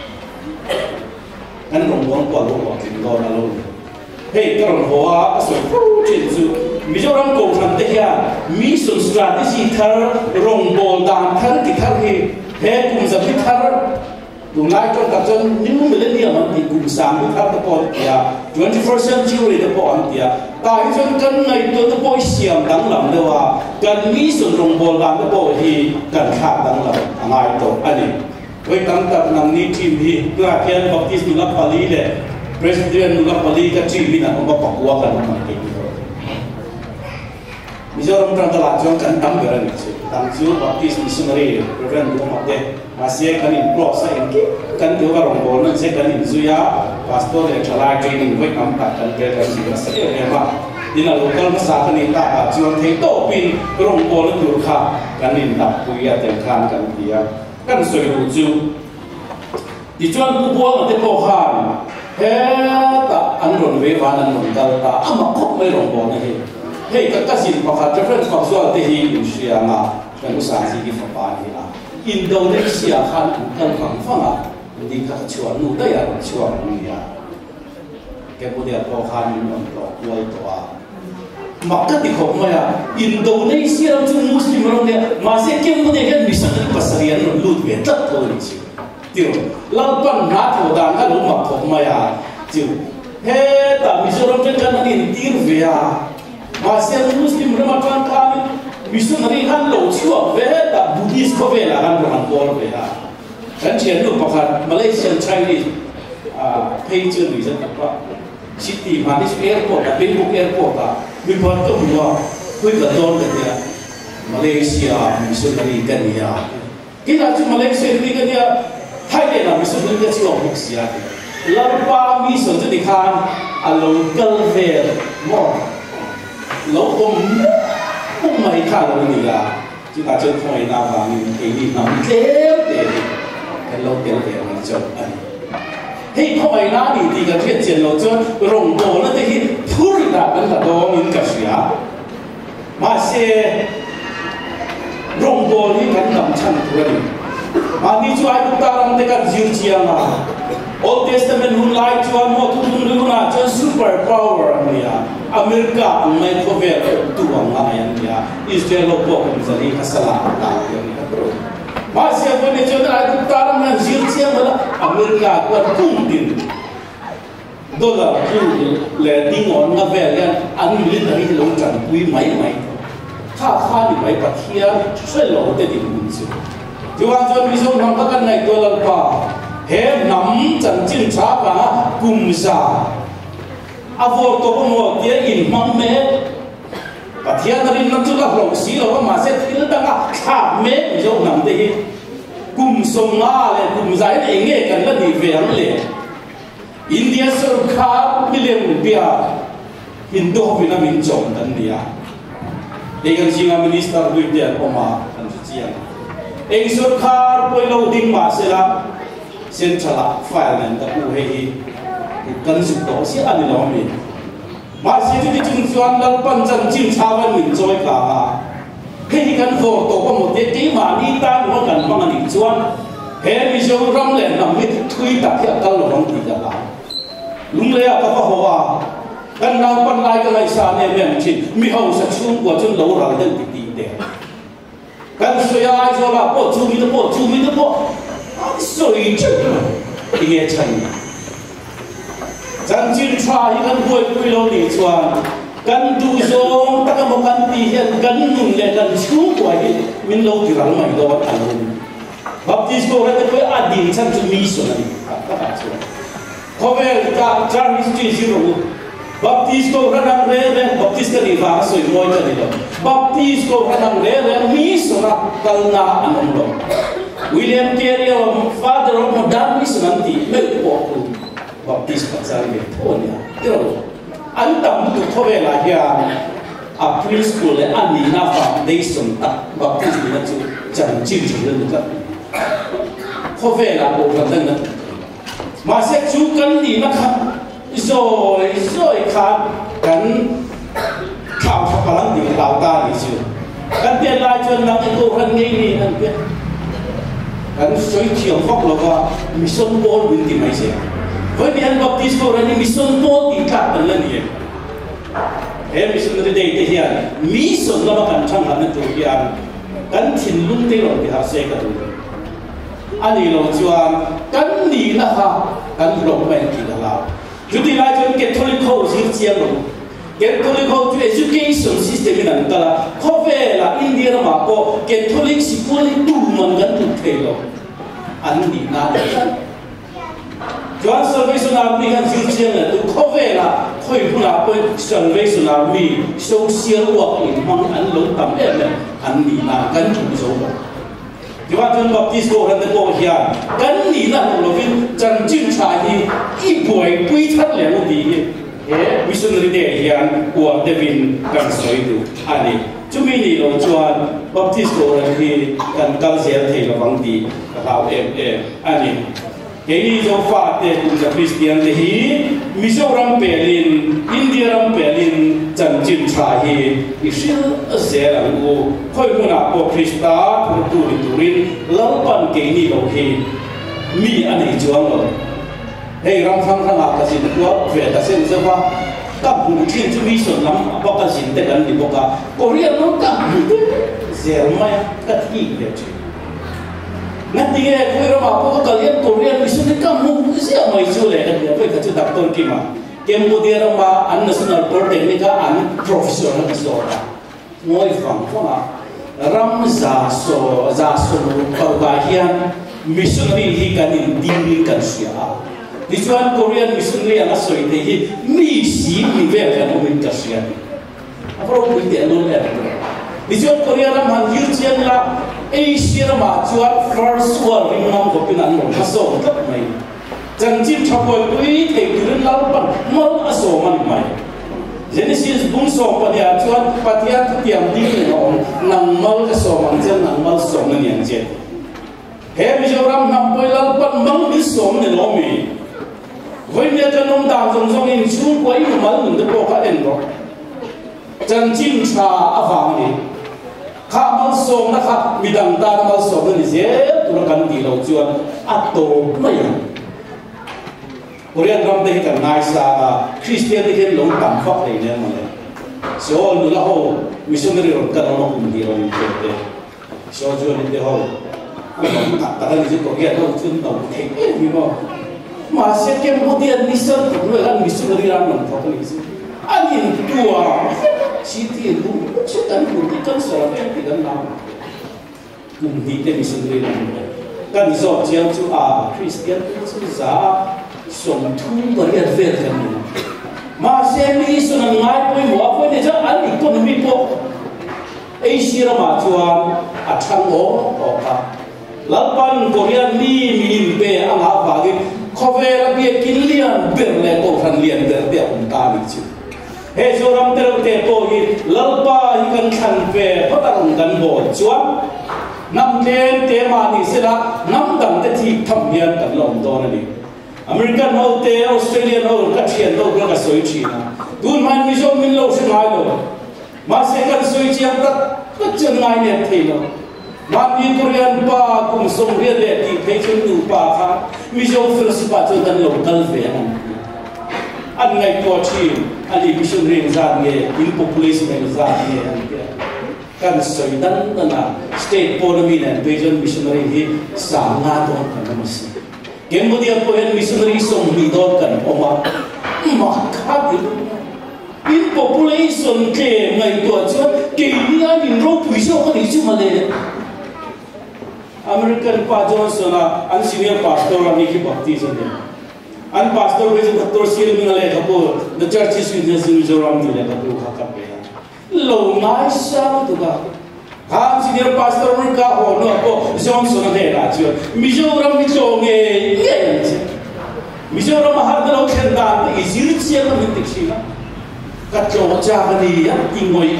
kan rombong kuat rombong cinta lalu Hey, kalau hoa asal jenis Mizoram kau nanti ya mission strategi thar rombol dan thar kita he he kum zabi thar dungai kan kacan new millennium nanti kum sambil thar terpon ya twenty-first century terpon ya tapi kan kan ngai tu terpon siam dang lam lewa kan mission rombol dan terpon hi kan khat dang lam ngai tu ani kau tang tak nang ni tim hi kelakian baptis nulak pali le Presiden nulak balik ke Cina untuk Papua kan mungkin. Misalnya orang telah jual kan tam beran itu, tam jual baptis missionary, Reverend Lalrinawma deh masih kan improve saya ini kan juga orang bolan saya kan inzuya pastor yang celah training buat nampak kan kerja juga saya memang di lokal masyarakat ini tak jual itu pin orang bolan dulu kan ini tak punya tempat kan dia kan sudah lucu dijual bubuang atau kohan. Hei, tak anron wewan anron kalta, amak kok merong bon hei. Hei, kakasin pakat reference faksual tehi Indonesia nga, kan usaha sigi papani lah. Indonesia kan kan fang fanga, hindi kakacuan nuda ya kakacuan niya. Cambodia po kan untuk kuai toa. mặc cái thì không mà Indonesia trong Muslim rồi nè mà sẽ kiếm cái cái Missionary pasarian nó lụt về tất thôi chứ tiêu lâu ban nát hồ đàn cái lúc mặc không mà chứ he ta Mizoram trên cái này tiêu về à mà sẽ Muslim rồi mà con cái Missionary han lâu chưa về ta Buddhist có về là han làm bol về à kan chuyện lúc mà Malaysian Chinese à pay chưa người dân các city Malaysia airport à Bangkok airport à vì vậy tôi hiểu tôi gần đó là Malaysia Missionary cái gì à cái là chúng Malaysia cái cái gì Thailand là Missionary cái gì ông xí à lâu ba Missionary thì khan à local về mỏ lâu ông ông mấy khan là gì à chúng ta chơi thôi nào và cái gì nằm kéo để cái lâu kéo về mình chơi anh hey không ai nói gì thì cái chuyện chuyện lâu cho rồng bò nó thì thua ra cái là đó mình cái gì à mà sẽ rồng bò thì cái nằm chân của mình mà đi cho ai cũng ta làm cái cái gì gì mà Old Testament hun lai cho anh một thùng lưu na cho super power anh ya America anh này có vẻ tu anh này anh ya Israel có cũng zali kasala ta anh ya bro mà sẽ vấn đề cho ai cũng ta làm cái gì gì mà America có cung tiền đô la cứ là đi ngon ngã về liền anh military thì long trần quý mấy mấy khá khá đi mấy bát kia xoay lỗ để đi muốn chứ chứ anh cho ví dụ năm các anh này đô la ba he nắm chân chân chả và cùng sa avo to có một tiếng in mắm mẹ và thiên là đi nắm chút là lồng xí rồi mà sẽ thiên đang là khá mẹ ví dụ nắm đây cùng sông ngã này cùng giải này nghe cần là đi về anh liền India सरकार million rupiah Indo Việt Nam mình trồng tận địa để cái gì mà minister gửi tiền của mà anh chị em anh सरकार quay lâu đinh mà sẽ là central file này đã u hay cần giúp đỡ sẽ anh làm gì mà sẽ đi chung chuyên là ban chân chim sao với mình chơi cả cái cần phổ tổ có một cái tí mà đi ta nó cần bằng anh chuyên he mi zo ram le nam mi thui ta thia kal lo ram ti da la lung le ka ka ho wa kan na pan lai ka lai sa ne mem chin mi ho sa chung kwa chun lo ra den ti ti de kan so ya ai zo la po chu mi de po chu mi de po so yi chu ti ye chan chan chin tra yi kan boi pui lo ni chuan kan du zo ta ka mo kan ti hian kan nun le kan chu kwa hi min lo ti ral mai do an lo Baptist ko rin ko adin san to missionary kapatso Kovel ka jar history zero Baptist ko rin ang re Baptist ka ni va so mo ka nito Baptist ko rin ang re missionary kalna anong lo William Carey father of modern missionary mel po Baptist ka sa ni Tonya iro ang tam to kovel ya a preschool le ani na foundation ta Baptist ni na chu chan chin chin le ka khó về là bộ phận dân đó mà sẽ chú cân đi nó khăn rồi rồi khăn cân khảo cho khả năng thì đào ta thì chứ cân tiền lại cho nó cái bộ phận ngay đi hơn biết cân suy chiều khóc là qua mission ball bên thì mấy gì với đi ăn baptist của anh mission ball thì cả lần lần gì em mission cái đây thì hiện mission nó mà cần chăng là nó tụi kia cân thiên lung tê rồi thì họ sẽ cái anh ấy nói chuyện cái gì là ha cái lòng mình thì là lao chúng ta lại cho Catholic gì chiang rồi Catholic education system này là là có vẻ là India mà có Catholic school đủ mình gần đủ thế rồi anh ấy nói là John Salvation Army han gì chiang là có vẻ là thôi cũng là cái Salvation Army social work in mang anh lối tầm em anh ấy nói gần đủ rồi Chúng ta chân Baptist của hắn có hiện cấn lý là một viên chân chim trái thì ít buổi quy thắt lẻ một tí thế missionary để hiện của David cần soi đủ anh ấy chúng mình đi làm cho Baptist của hắn thì cần cao dễ thì là vắng tí là em em anh ấy cái gì cho phát để cũng là Christian thì Mizoram Berlin India Berlin chân chim trái thì Israel sẽ là ngô khơi mùa nào của Christa của tu đi tu rin lâu ban cái gì đâu thì mi anh ấy chuang rồi hey ram thang thang nào cái gì nữa về ta xem xem qua các vùng thiên chú mission lắm bao cái gì để gần đi bao cái Korea nó các vùng dẻo mai các gì vậy chứ nãy tiếng Korea mà bao cái liên Korea mission này các vùng dẻo mai chú lại cái gì vậy cái chú đặc biệt kia mà Cambodia mà anh national board này cái anh professional rồi ngồi vắng không à ram za so za so bao cái hiền missionary hi kan in ding kan sia di chuan Korean missionary anga soi te hi mi si mi ve kan min ka sia apro pui te lo le di chuan Korea ram han yu chian la Asia ma chuan first world ring nam ko pin an lo ma so tak mai chang chin thapoi pui te kurin lal pan mal aso man mai Genesis bung so padia chuan patia tu tiam ding no nang mal ka so man chen nang mal so man yang chen he Mizoram nam poi lal pan mang bi som ne lo mi voi ne ta nom da zong zong in chung koi mu mal mun de ko ka en ro chan chin cha awang ni kha mal som na kha midang ta mal som ni je tu ra kan di lo chuan ato mai Korean ram te kan nai sa ga Christian te ken long tam phak le ne ma le so lu la ho missionary ro kan no kum di ro ni te so jo ni te ho anh ta ta là gì có cái đâu chuyên đầu thế gì mà mà sẽ cái một điểm mission của người anh missionary làm làm sao cái gì anh nhìn tua chỉ tiền đúng chỉ cần một cái căn sở em thì cần làm cùng đi cái missionary làm cần rõ chiếu chú à Christian chú giá sống thung và hiện về cái này mà sẽ mission là ngay với một với để cho anh đi con mình bộ Asia mà chuan à thằng ngố ở cả Lalpan Korean ni min pe ang apa gi khove la bi kilian berle ko than lian der te um ta ni chu he so ram ter te ko gi lalpa hi kan khan pe patarong kan bo chuan nam len te ma ni sela nam dang te thi tham hian kan lom do na ni American ho te Australian ho ka thian do ka soi chi na dun man mi so min lo se ngai lo ma se kan soi chi am ta ka chen ngai ne the lo Mami Korean pa kung song ria le ti phe chen nu pa kha mi jo first pa cho dan lo kal ve an an ngai ko chi ali mission ring za nge in population ring za nge an kan soi dan na state economy ne vision missionary hi sa nga do kan ma si Cambodia po en missionary song mi do kan oma ma kha di in population ke ngai to cho ke ni an in ro pu so ka ni chu ma le American pa Johnson an senior pastor ani ki baptism de an pastor we je doctor sil mi le kapo the church is in the Mizoram ni le kapo kha ka pe lo mai sa tu ka ha senior pastor mi ka ho no ko Johnson de la chu Mizoram mi cho nge nge Mizoram har da lo chen da i zir chi na mi tik chi na ka cho cha ni ya ti ngoi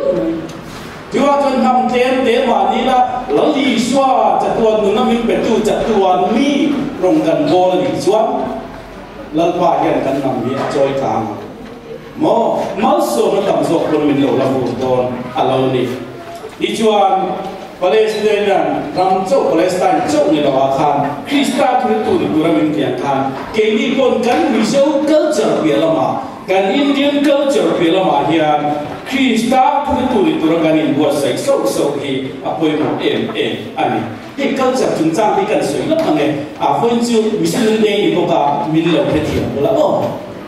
Chúa cho năm thiên tế mà đi là lão lý xoa chặt tuần nung năm mình bẹt tu chặt tuần mi rong gần vô là đi xuống lần ba hiện gần nằm mi chơi thang mò máu số nó tầm số con mình lâu là một tuần à lâu đi đi chuan Palestine ram châu Palestine châu này là khan Christa tu tu tu ra mình kian khan cái đi con cắn mi châu culture biệt là mà kan Indian culture biệt là mà hiện Christa tu tu tu ra ganin buat sai so so hi apoi mo em em ani hi culture chung chang hi kan soi lắm này à phân chu missionary day ko ka min lo cái thiam là ô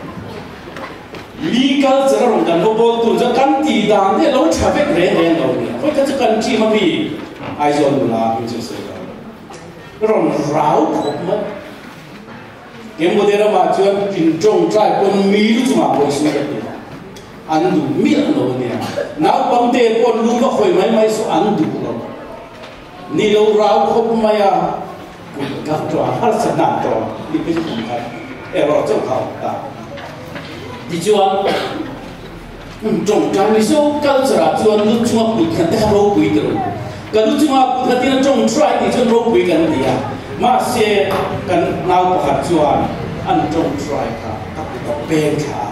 legal chara rong kan bol tu cha kan ti dang de lo cha vek re re lo ni ko ka cha kan chi ma mi ai zon la hi chu se la rong rau khop ma Cambodia ma chuan kin trong trai kon mi lu chu ma ko su ka ti an du mi lo ni nau pam te pon lu ka khoi mai mai su an du lo ni lo rau khop ma ya ka to har sa na to ni pe chu ka e ro chu khao ta đi chuan trong trang lý số căn sở chuan lúc chúng ta bụi khăn ta rô bụi rồi cái lúc chúng ta bụi khăn ta trong try thì chuan rô bụi cái gì à mà xe cái nào có hạt chuan ăn trong try cả các cái bên cả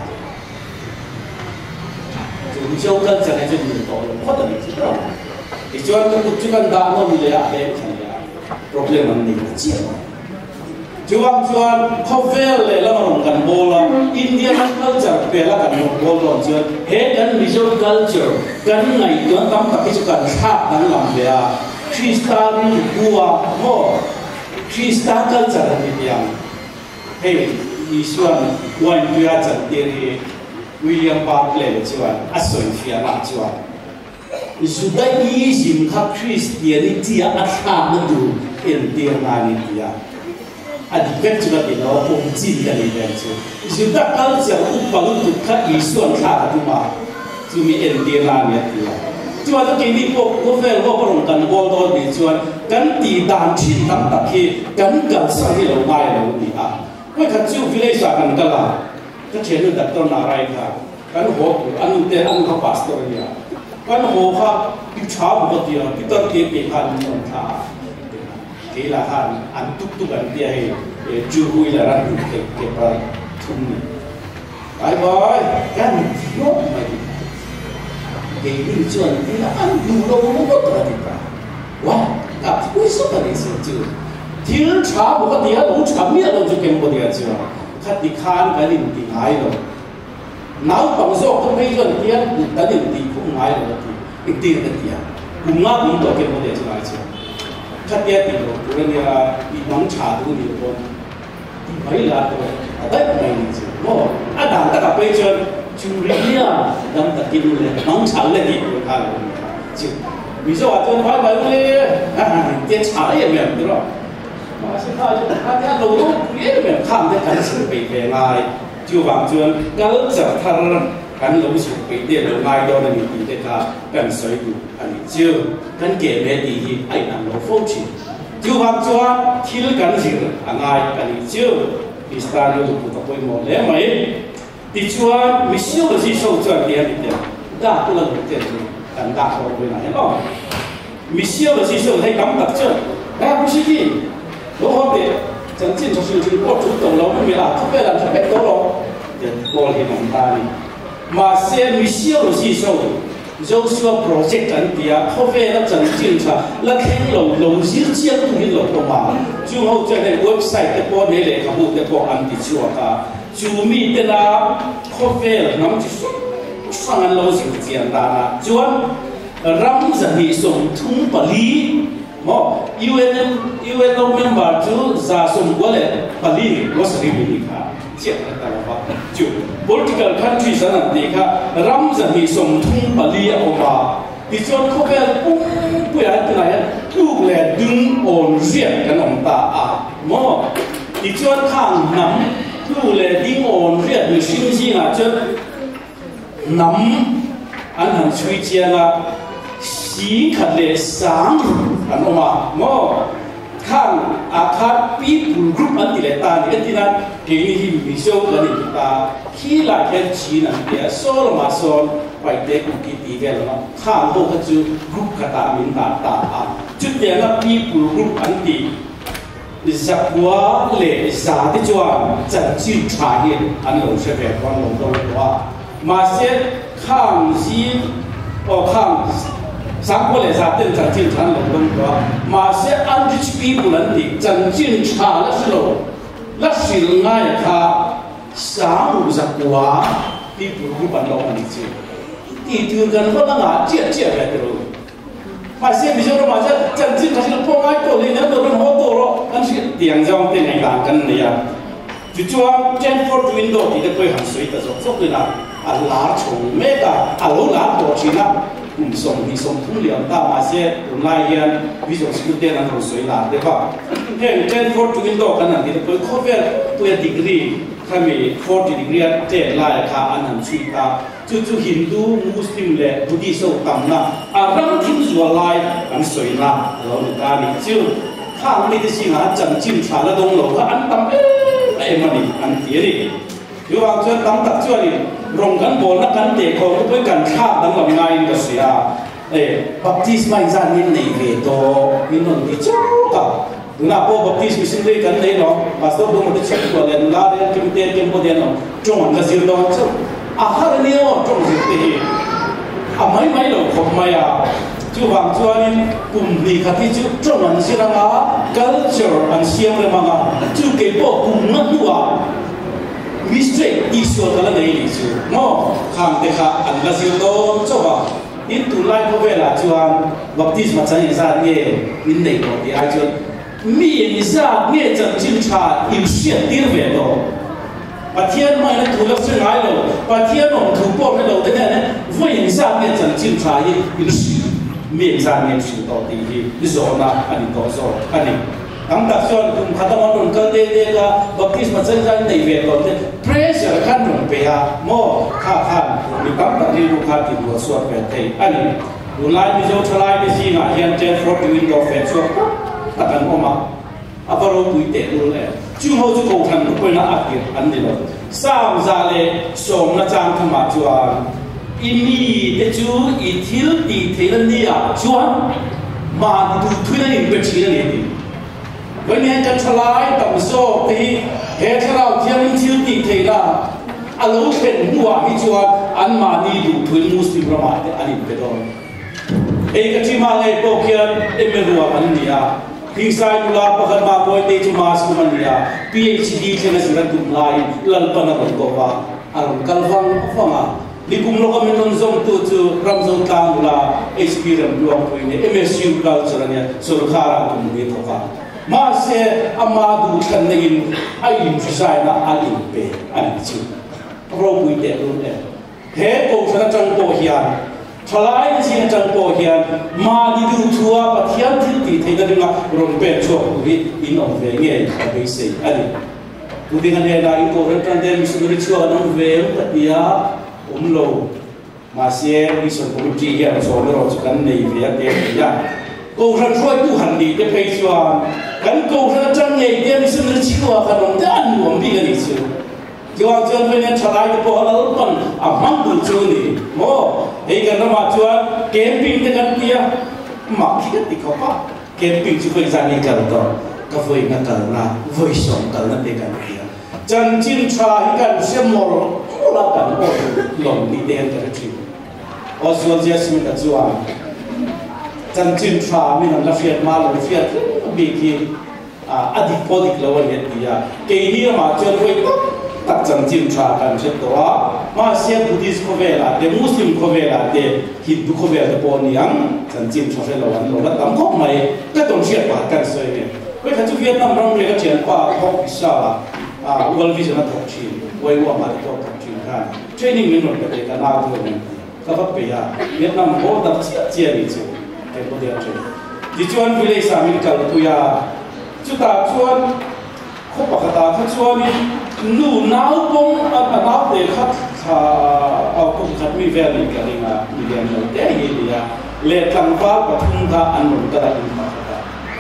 chúng châu căn sở này cho mình tổ có thể biết rồi thì chuan cái lúc chúng ta đã nó bị lệ bên cái gì à problem là gì chứ chuan chuan khovel le la rong kan bola Indian culture pe la kan bol ron chuan he kan Mizo culture kan ngai tuan tam tak chu kan tha kan lam le a Christian bua mo Christian culture ni yang hey isuan wan pia chan ti William Barclay chuan a soi fia la chuan sudah izin hak Christianity a tha na du in dia ngani dia adikan juga tidak pungji dari itu. Sudah kalau jauh baru tu kan isuan kah tu mah, cumi endiran ya dia. Cuma tu kini pok kofel pok perongkan bodoh di cuan kan tidak cinta tak ke kan gal sahi lo mai lo dia. Kau kacau village akan kalah, kecil tak tahu narai kah. Kan ho anu te anu kau pastor dia. Kan ho kah bicara buat dia kita kepekan kah. Kailangan antuk tu kan dia he juhui lah ran ke ke par thumni ai boy kan yo mai ke ini chuan ila an du lo mo ko ta ti ka wa ka pui so ka ni so chu thil cha bo ka dia lo cha mi lo chu Cambodia chu khat di khan ka nin ti ngai lo nau pang so ko mai lo dia ta nin ti ku ngai lo ti ti ta dia ku nga ku to Cambodia chu ai chu khat dia ti lo ku ni la i nong cha tu ni lo mấy là tôi đấy mình mo à đàn ta gặp bây giờ chú lý à đâm ta kim lên nóng chảo lên đi rồi thay chứ ví dụ tôi nói vậy đi à tiền chảo gì mình được rồi mà现在就大家都都别人看的很是被被爱就往专高着他กันรู้สึกไปเดียวง่ายโดนนี่ดีแต่กันสวยดูอันนี้เชื่อกันเก๋แม่ดีไอ้นั่นเราฟุ้งชิจู่บางจัวที่เรื่องกันสิอันง่ายอันนี้เชื่ออิสราเอลถูกกับไปหมดแล้วไหมที่จัวมิชชั่นที่ส่งจัวเดียร์เดียร์ด่าตัวเราเดียร์กันด่าเขาไปไหนหรอมิชชั่นที่ส่งให้กำตัดเชื่อแต่不是的如果别真正就是我主动了我没啦特别人特别多了就过去弄大哩mà xe mission là gì sao? Dẫu sao project anh kia, họ về là chân chính là là khen lâu lâu diễn diễn tu hi lâu đâu mà, chú hậu cho nên website cái bộ này là các bộ cái bộ anh đi chùa cả, chú mi tên là họ về là nắm chỉ sang anh lâu diễn diễn là chú anh ram dân hi sung thung Bali, mà u en u en ông member chú ra sung qua lại Bali, nó sẽ đi đi cả. Chết là tao bảo chú political country sao nè đi cả ram dân thì sống thung Bali ở mà thì choเขาไปปุ๊บไปอะไรตัวไหนลูกเลยดึงโอนเรียกกันออกตาอ่ะมั้งที่ชวนข้างน้ำลูกเลยดึงโอนเรียกหรือสิ่งสิ่งอ่ะจนน้ำอันนั้นช่วยเจ้าละสีขัดเลยสามกันออกมามั้งข้างอาคารปีปุ่นกรุ๊ปอันที่เลตาเนี่ยที่นั่นเกี่ยงที่มิโซกันนี่ตาที่หลักแค่จีนอันเดียโซลมาโซนไปเด็กกุกิตีกันแล้วข้างโลกจูกรุ๊ปกระตามินตาตาอ่ะจุดเดียวกับปีปุ่นกรุ๊ปอันที่จักว่าเล่ซาที่จวนจันจิชาเห็นอันหลงเชฟเฟวันหลงตัวว่ามาเสียข้างจีโอข้าง三国来啥？等咱经常弄弄个，马些安置去比不能的，真正差了是喽，那是俺他三五十瓜，比不如办老板的钱，地丢跟不能啊，借借来的喽。马些比较多，马些真正他是不爱多的，人都人好多了，但是点上点来干跟那样，就就按 Stanford window 的会很水的时候，做对了，啊拉虫咩个，啊老拉多钱啦。唔送唔送通量大马些用来yan，比如是点那种水啦，对吧？嘿 ，Stanford window 可能你都考虑多 degree， 他们 forty degree 点来他安能去他，就就 Hindu Muslim 嘞，不地受当啦，啊，让听说来安水啦，然后那里就看你的心啊，真正查了东楼，他安当哎，哎嘛你安别的。如果说当大这里，容กันบนนักกันเด็กเขาก็ไปกันข้าดังหลังไงก็เสียเอ๊ะบัพติสมาอินซานินในเวโตมินนที่จ้าก็ดูนะพอบัพติสมิสิ่งที่กันเลยเนาะมาสอบดูมันจะเช็คตัวเลยลาเรียนคิมเตียนคิมโบเดียนเนาะจงมันก็สิรดองจ้าอาหารเนี่ยจงสิที่อ่ะไม่ไม่หรอกผมไม่อ่ะ chú hoàng chú anh cùng đi khát thì chú trong anh sẽ là culture anh xem rồi mà chú cái bộ cùng nó đua mistake isu cái là này đi chú nó hàng thế khác anh là siêu to cho vào in tu lai có vẻ là chú anh baptism mà chẳng ra nghe in này có thì ai chú miễn ra nghe chẳng chính tra in xét tiếng về đó và thiên mai nó thu lập sự ngại rồi và thiên ông thu bỏ cái đầu thế này với ra nghe chẳng chính tra in in miễn ra nghe sự đó thì rõ là anh có rõ anh ang takson kung katawan ng kalde ka baptism at sa day ve ko pressure kan ng peha mo kha khan ni kam ta ni lu kha ti lu so pe thei ani lu lai mi jo thalai ni si nga hian ten for the window fe so ta kan oma aparo pui te lu le chu ho chu ko than ko na ak an ni lo sam za le som na chang thama chuan imi te chu i thil ti theilan ni a chuan ma du thuina ni pe chi niวันนี้จะทลายต่ำโซ่ที่เหตุเราเที่ยงที่ติดเทน่าอาลูเป็นหัวที่จวนอันมาดีดูทุนมุสลิมประมาทอันนี้เป็นต้นเอกที่มาเลยโปเกียนเอ็มเอรัวมันนี่อ่ะพิงไซนุลาปะกันมาโวยเตจุมาสกุมันนี่อ่ะ พี เอช ดี เช่นสิ่งที่ตุ้มลายลัลปนักตัวว่าอารมณ์กัลฟังฟังอ่ะดิคุมโลกมันต้องส่งตัวจูรำส่งทางลาเอสพีเรมดวงคุยเนี่ยเอ็มเอสยูกัลเจอร์เนี่ยสุรคาราตุมเวทว่ามาเสียอามาดูกันในไอ้ยิมฟิชายนะอันนี้เป็นอันนี้ชื่อเราคุยเด็กรุ่นเนี่ยเฮ้โกชนะจังโปเฮียนทลายสินจังโปเฮียนมาดีดูทัวร์ปะเทียนที่ตีเทกันดีละรุ่นเป็นช่วงนี้อินออกเวงเงี้ยไปเสียอันนี้ดูดีกันเนี่ยนะอินโกเรนต์เดนมิสซูริชัวน้องเวงตัดเดียอุ้มโลมาเสียมิสซูริจีเฮียนโซนเราจะกันในเวียเดียร์ cô rằngช่วยตู้หันดีจะไปชัวกันกูrằngจังไงเดี๋ยวมีสิ่งที่ชัวขนมจะอันหวงดีกันอีกชัวชัวจนเป็นชายก็พอแล้วต้นอ่ะมันดูชัวนี่โม่ไอ้กันมาชัวเกมปิ้งจะกันเดียมาคิดติดเขาปะเกมปิ้งจะไปจานนี้กันต่อก็ไฟนักกันนะไฟส่งกันนั่นเองกันเดียจันจินชายกันเสียมอลละกันก็หลงดีเดียนกันจริงออสวลเจสมิกับชัวจันจินทรามีนันลักเฟียดมาลักเฟียดบีกีอดีตพอดีกล่าวเรื่องนี้เกี่ยนี้มาจนไปตัดจันจินทรากันเช่นตัวมาเสียบุติสเขาเวลาเดมุสลิมเขาเวลาเดฮินดูเขาเวลาปนยังจันจินทราเวลาวันเราตั้งข้อไม่ก็ต้องเชื่อว่ากันสวยเนี่ยเวลาที่เวียดนามเราเรียกเชื่อว่าพวกวิชาอ่าวัลวิจารณ์ทอกชินไว้ว่ามาที่ทอกชินกันเทรนนิ่งมีหมดเลยกันน่าดูเนี่ยก็ว่าไปอ่ะเวียดนามโอ้ตัดเชี่ยเชี่ยนี่จ้ะCambodia je. Di chuan village sami kal tuya. Chuta chuan kho pakata kha chuan nu nau pong a nau te khat kha au ko khat mi vel ni kalinga ni den no te hi dia le tlang pa pathum kha anun ta in pakata.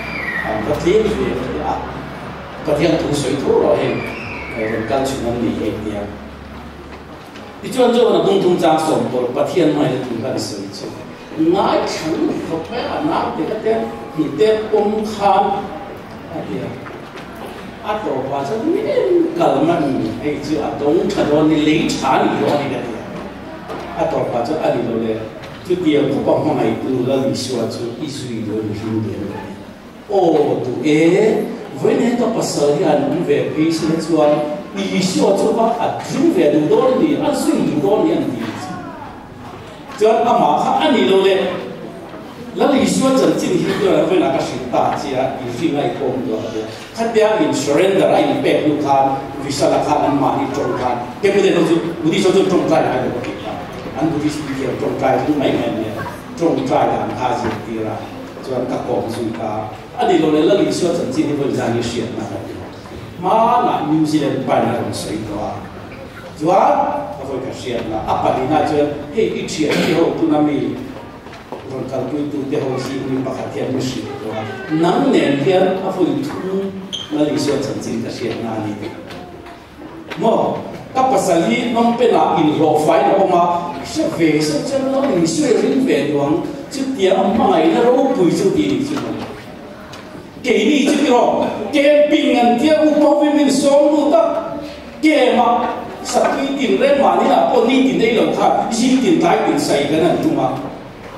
An ka tle ve ya. Pathian tu soi thu ro he. Ai ron kal chuan ni he dia. Di chuan jo na tung tung cha som por pathian mai tu kan soi chu. Ngài chẳng có phải là nào để cái tên thì tên ông khám anh đi à đồ và cho nên cả mình hay chứ à đông thật đó ni lấy trả đi đó đi cái à đồ và cho anh đi đâu đấy chứ tiền không bằng hôm nay từ là lý số chứ ít suy rồi mình không tiền ô tụ ế với nên tôi bắt đầu thì anh về phía sau chuan lý số cho bác à chúng về đủ đó đi anh suy đủ đó đi anh đi cho anh mà khác anh đi đâu đấyแล้วอีส่วนจันจินที่เราเป็นนักศึกษาเจ้าอีฟิงไอคอมตัวเดียวขัดเดียร์อินชัวร์เรนเดอร์ไอเป็ดลูกค้าวิสาขาอันมาที่จงการเก็บไว้ในตัวจุดบุตรชนจงใจให้เราเก็บอันบุตรสปีกเกอร์จงใจที่ไม่แม่เนี่ยจงใจทำท่าสิ่งที่เราจวนกับกองสุนทรอันนี้เราเลยแล้วอีส่วนจันจินที่เป็นจานิเชียนนะครับมาหน้านิวซีแลนด์ไปนะตรงสวยตัวจวนเขาเป็นเชียนนะอัปปะดีน่าจะเฮ้ยอีเชียนที่เขาตุนามีคนkalkui tu te ho si ni pakhat hian mi hri to nang nen hian a foi thu na li so chan chin ka hriat na ni mo ka pasali nom pe na in ro fai na oma se ve se chen lo ni sui rin ve duang chu tia amai na ro pui chu ti ni chu ke ni chu ro ke ping an tia u po vi min som lu ta ke ma sa ki tin re ma ni na po ni tin dei lo kha ji tin tai tin sai ka na tu ma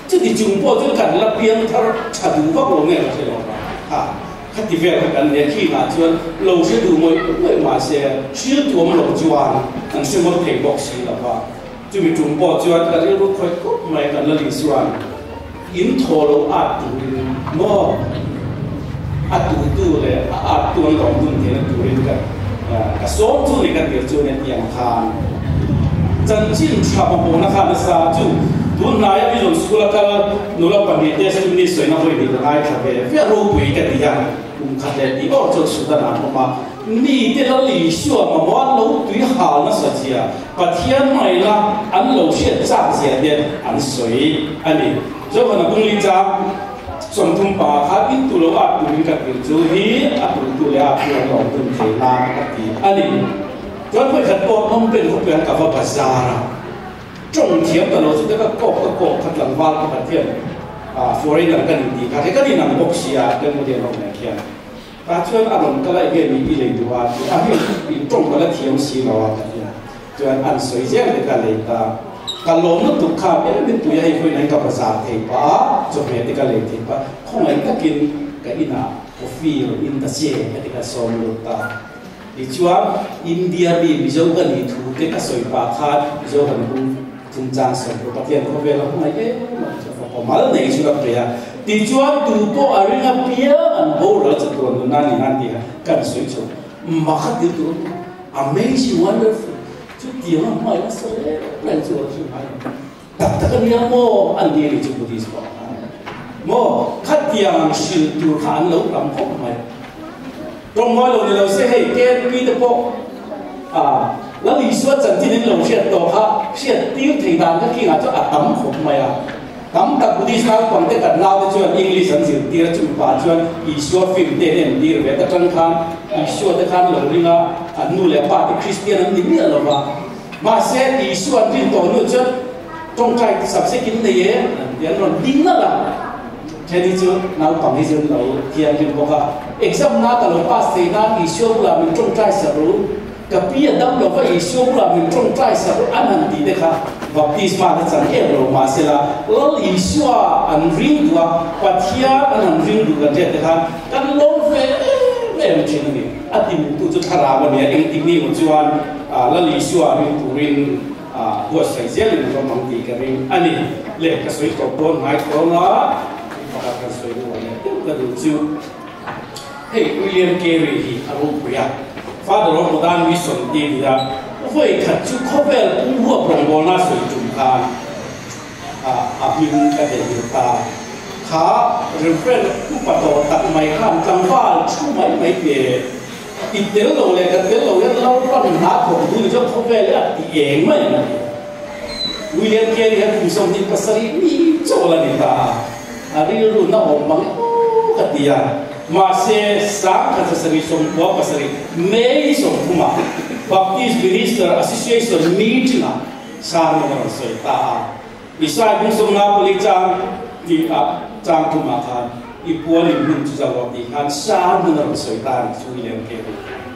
这里中国就干那边他查读法国那个是了啊，他地方他干那去那就老师读我我嘛些，只有我们老专，但是我培博士了吧，就比中国专干这个快国买干那历史完，因陀罗阿读的么阿读读嘞阿读老读的读的个。啊，所做那个叫做呢养看，真正差不多那看的啥就，都那样一种书了个，努了半年的书你谁那会你的那一条的，非常肉贵个的样，我看的你二做书的那么，你的那理学嘛，我老对好那实际啊，把天买了，俺老些涨些的，俺水，俺你，所以可能公里涨。ส่วนทุ่มป่าข้าอินตุลวัดตุลิกับอินจูฮีอัตุตุลาเพียงหลงตุนเทลากับตีอันนี้จนเพื่อขัดตัวน้องเป็นผู้เป็นกับว่าภาษาจงเทียมตลอดสุดก็กบก็กบขัดหลังวาลก็ขัดเทียมอ่าฟอร์เรนกันดีค่ะที่ก็ดีนั่งบอกเสียเรื่องโมเดลของเนี่ยเทียมการช่วยอารมณ์ก็เลยเกี่ยมีอีเลยดูว่าอันนี้จงก็เลยเทียมสีเรากันเนี่ยจนอันสวยเจ้าเลยกันเลยตาการล้มนั่นถูกขาดเอ๊ะเป็นตัวใหญ่คนไหนกับภาษาเทปะจบเหตุการณ์เลยเทปะคงไหนก็กินกับอินาโอฟีหรืออินเตอร์เซียเหตุการณ์สมรุตาดิฉันอินเดียบีมิโซกันนี่ถูกเด็กก็สวยปากขาดมิโซกันบุ้งจุนจางสมรุตาเทียนเขาเวลาคงไหนเอ๊ะผมมาแล้วไหนชุดอะไรอ่ะดิฉันดูโตอะไรนะเพี้ยอันโบราณจะตัวนู้นนั่นนี่นั่นดีอ่ะกันสวยชมมาขัดดิตัว amazing wonderful就地方买了是嘞，来做就买。但这个你要么按地里就不地说，么看地方是就看楼干好买。中国楼的楼是嘿，给比的不啊，那你说整天的楼些多哈，些丢提单的去啊，就啊当好买啊。咁特別啲香港的人鬧得轉英語神少啲啦，仲話轉以說 film 啲人啲嚟得真看，以說得看老啲啦，啊努力把啲 Christian 人啲咩啦嘛，嘛些以說啲多努轉，中間十四件嘅嘢，人哋點啦啦，睇啲轉鬧講啲轉老天人講啊 ，exam 那個老巴士那以說啦，民中間十路，個邊人當老個以說啦，民中間十路安能啲的卡。baptisma的真耶罗马是啦，老以说安ring dua，把天安 ring dua 这的看，但老费没有钱的，啊，第五度就他拉个呢，因第五就按啊，老以说啊，ring du ring啊，我谁先领个蒙地个 ring， 安尼，嘞个水果多买多啦，把个水果呢，个就就，嘿 ，William Carey 他老贵啊，发到我们单位顺地的。会看就靠边不活碰过那水中看，啊啊民个的有他，他人份不把头ตัดไม่ข้ามจังหวะชุ่มไม่ไม่เปลี่ยนติดเดี๋ยวเราเลยกันเดี๋ยวเราเนี่ยเราปัญหาของดูจะ靠边เลยติดเองไม่นะวิลเลียมเกย์เนี่ยผู้ทรงที่ภาษาอีนี่โจละนี่ตาอะไรรู้นะผมบางโอ้กันดีอ่ะมาเสียสังกัดภาษาอีสมบัติภาษาอีไม่สมบูรณ์ Baptist Minister Association meeting ah, sama dengan saya. Bisa pun semua boleh jang di jang kumakan. Ibu ni pun juga waktu kan sama dengan saya sudah yang kiri.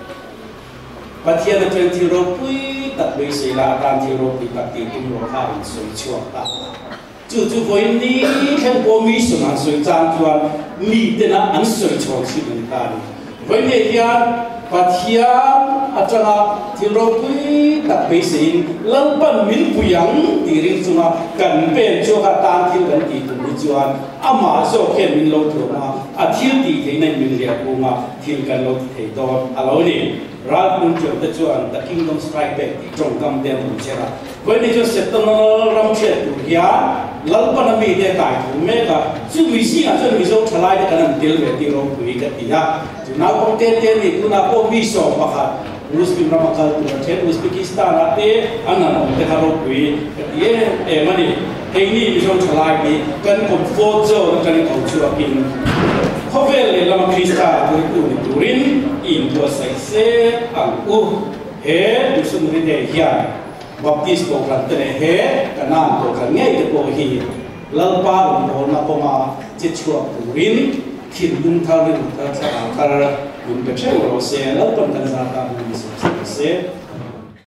Patian twenty rupiah tak bisa lah, kan twenty rupiah tak tipu rohan saya cuak. Cucu kau ini kan komisi dengan saya jang tuan ni dengan answer cuak sih dengan. Kau ini dia Patian acara tiropi tak besin, lampan min puyang diri cuma kan pen juga tantil kan itu tujuan ama so ken min lo cuma atil di ini min lihat bunga til kan lo itu alau ni rat pun juga tujuan the kingdom strike back trong kam dia bicara. Kau ini juga setengah ram chat tu ya, lampan ami dia kai tu mereka tu misi aja misi chalai dengan til tiropi ketia. Now konten itu nak miso pakai Muslim ramakal tu macam Uzbekistan ate anak kita harus bui dia eh mana ini miso celai ni kan comfort zone kan kau cuakin kau beli dalam Kristen itu diturin into sekse angku he musuh mereka hian baptis program terhe kanan program ni itu bohi lalpa rumah nak poma cecuak turin Kim Dung Thao Rin Thao Thao Thao Rin Thao Rin Thao Rin Thao Rin Thao Rin Thao Rin Thao Rin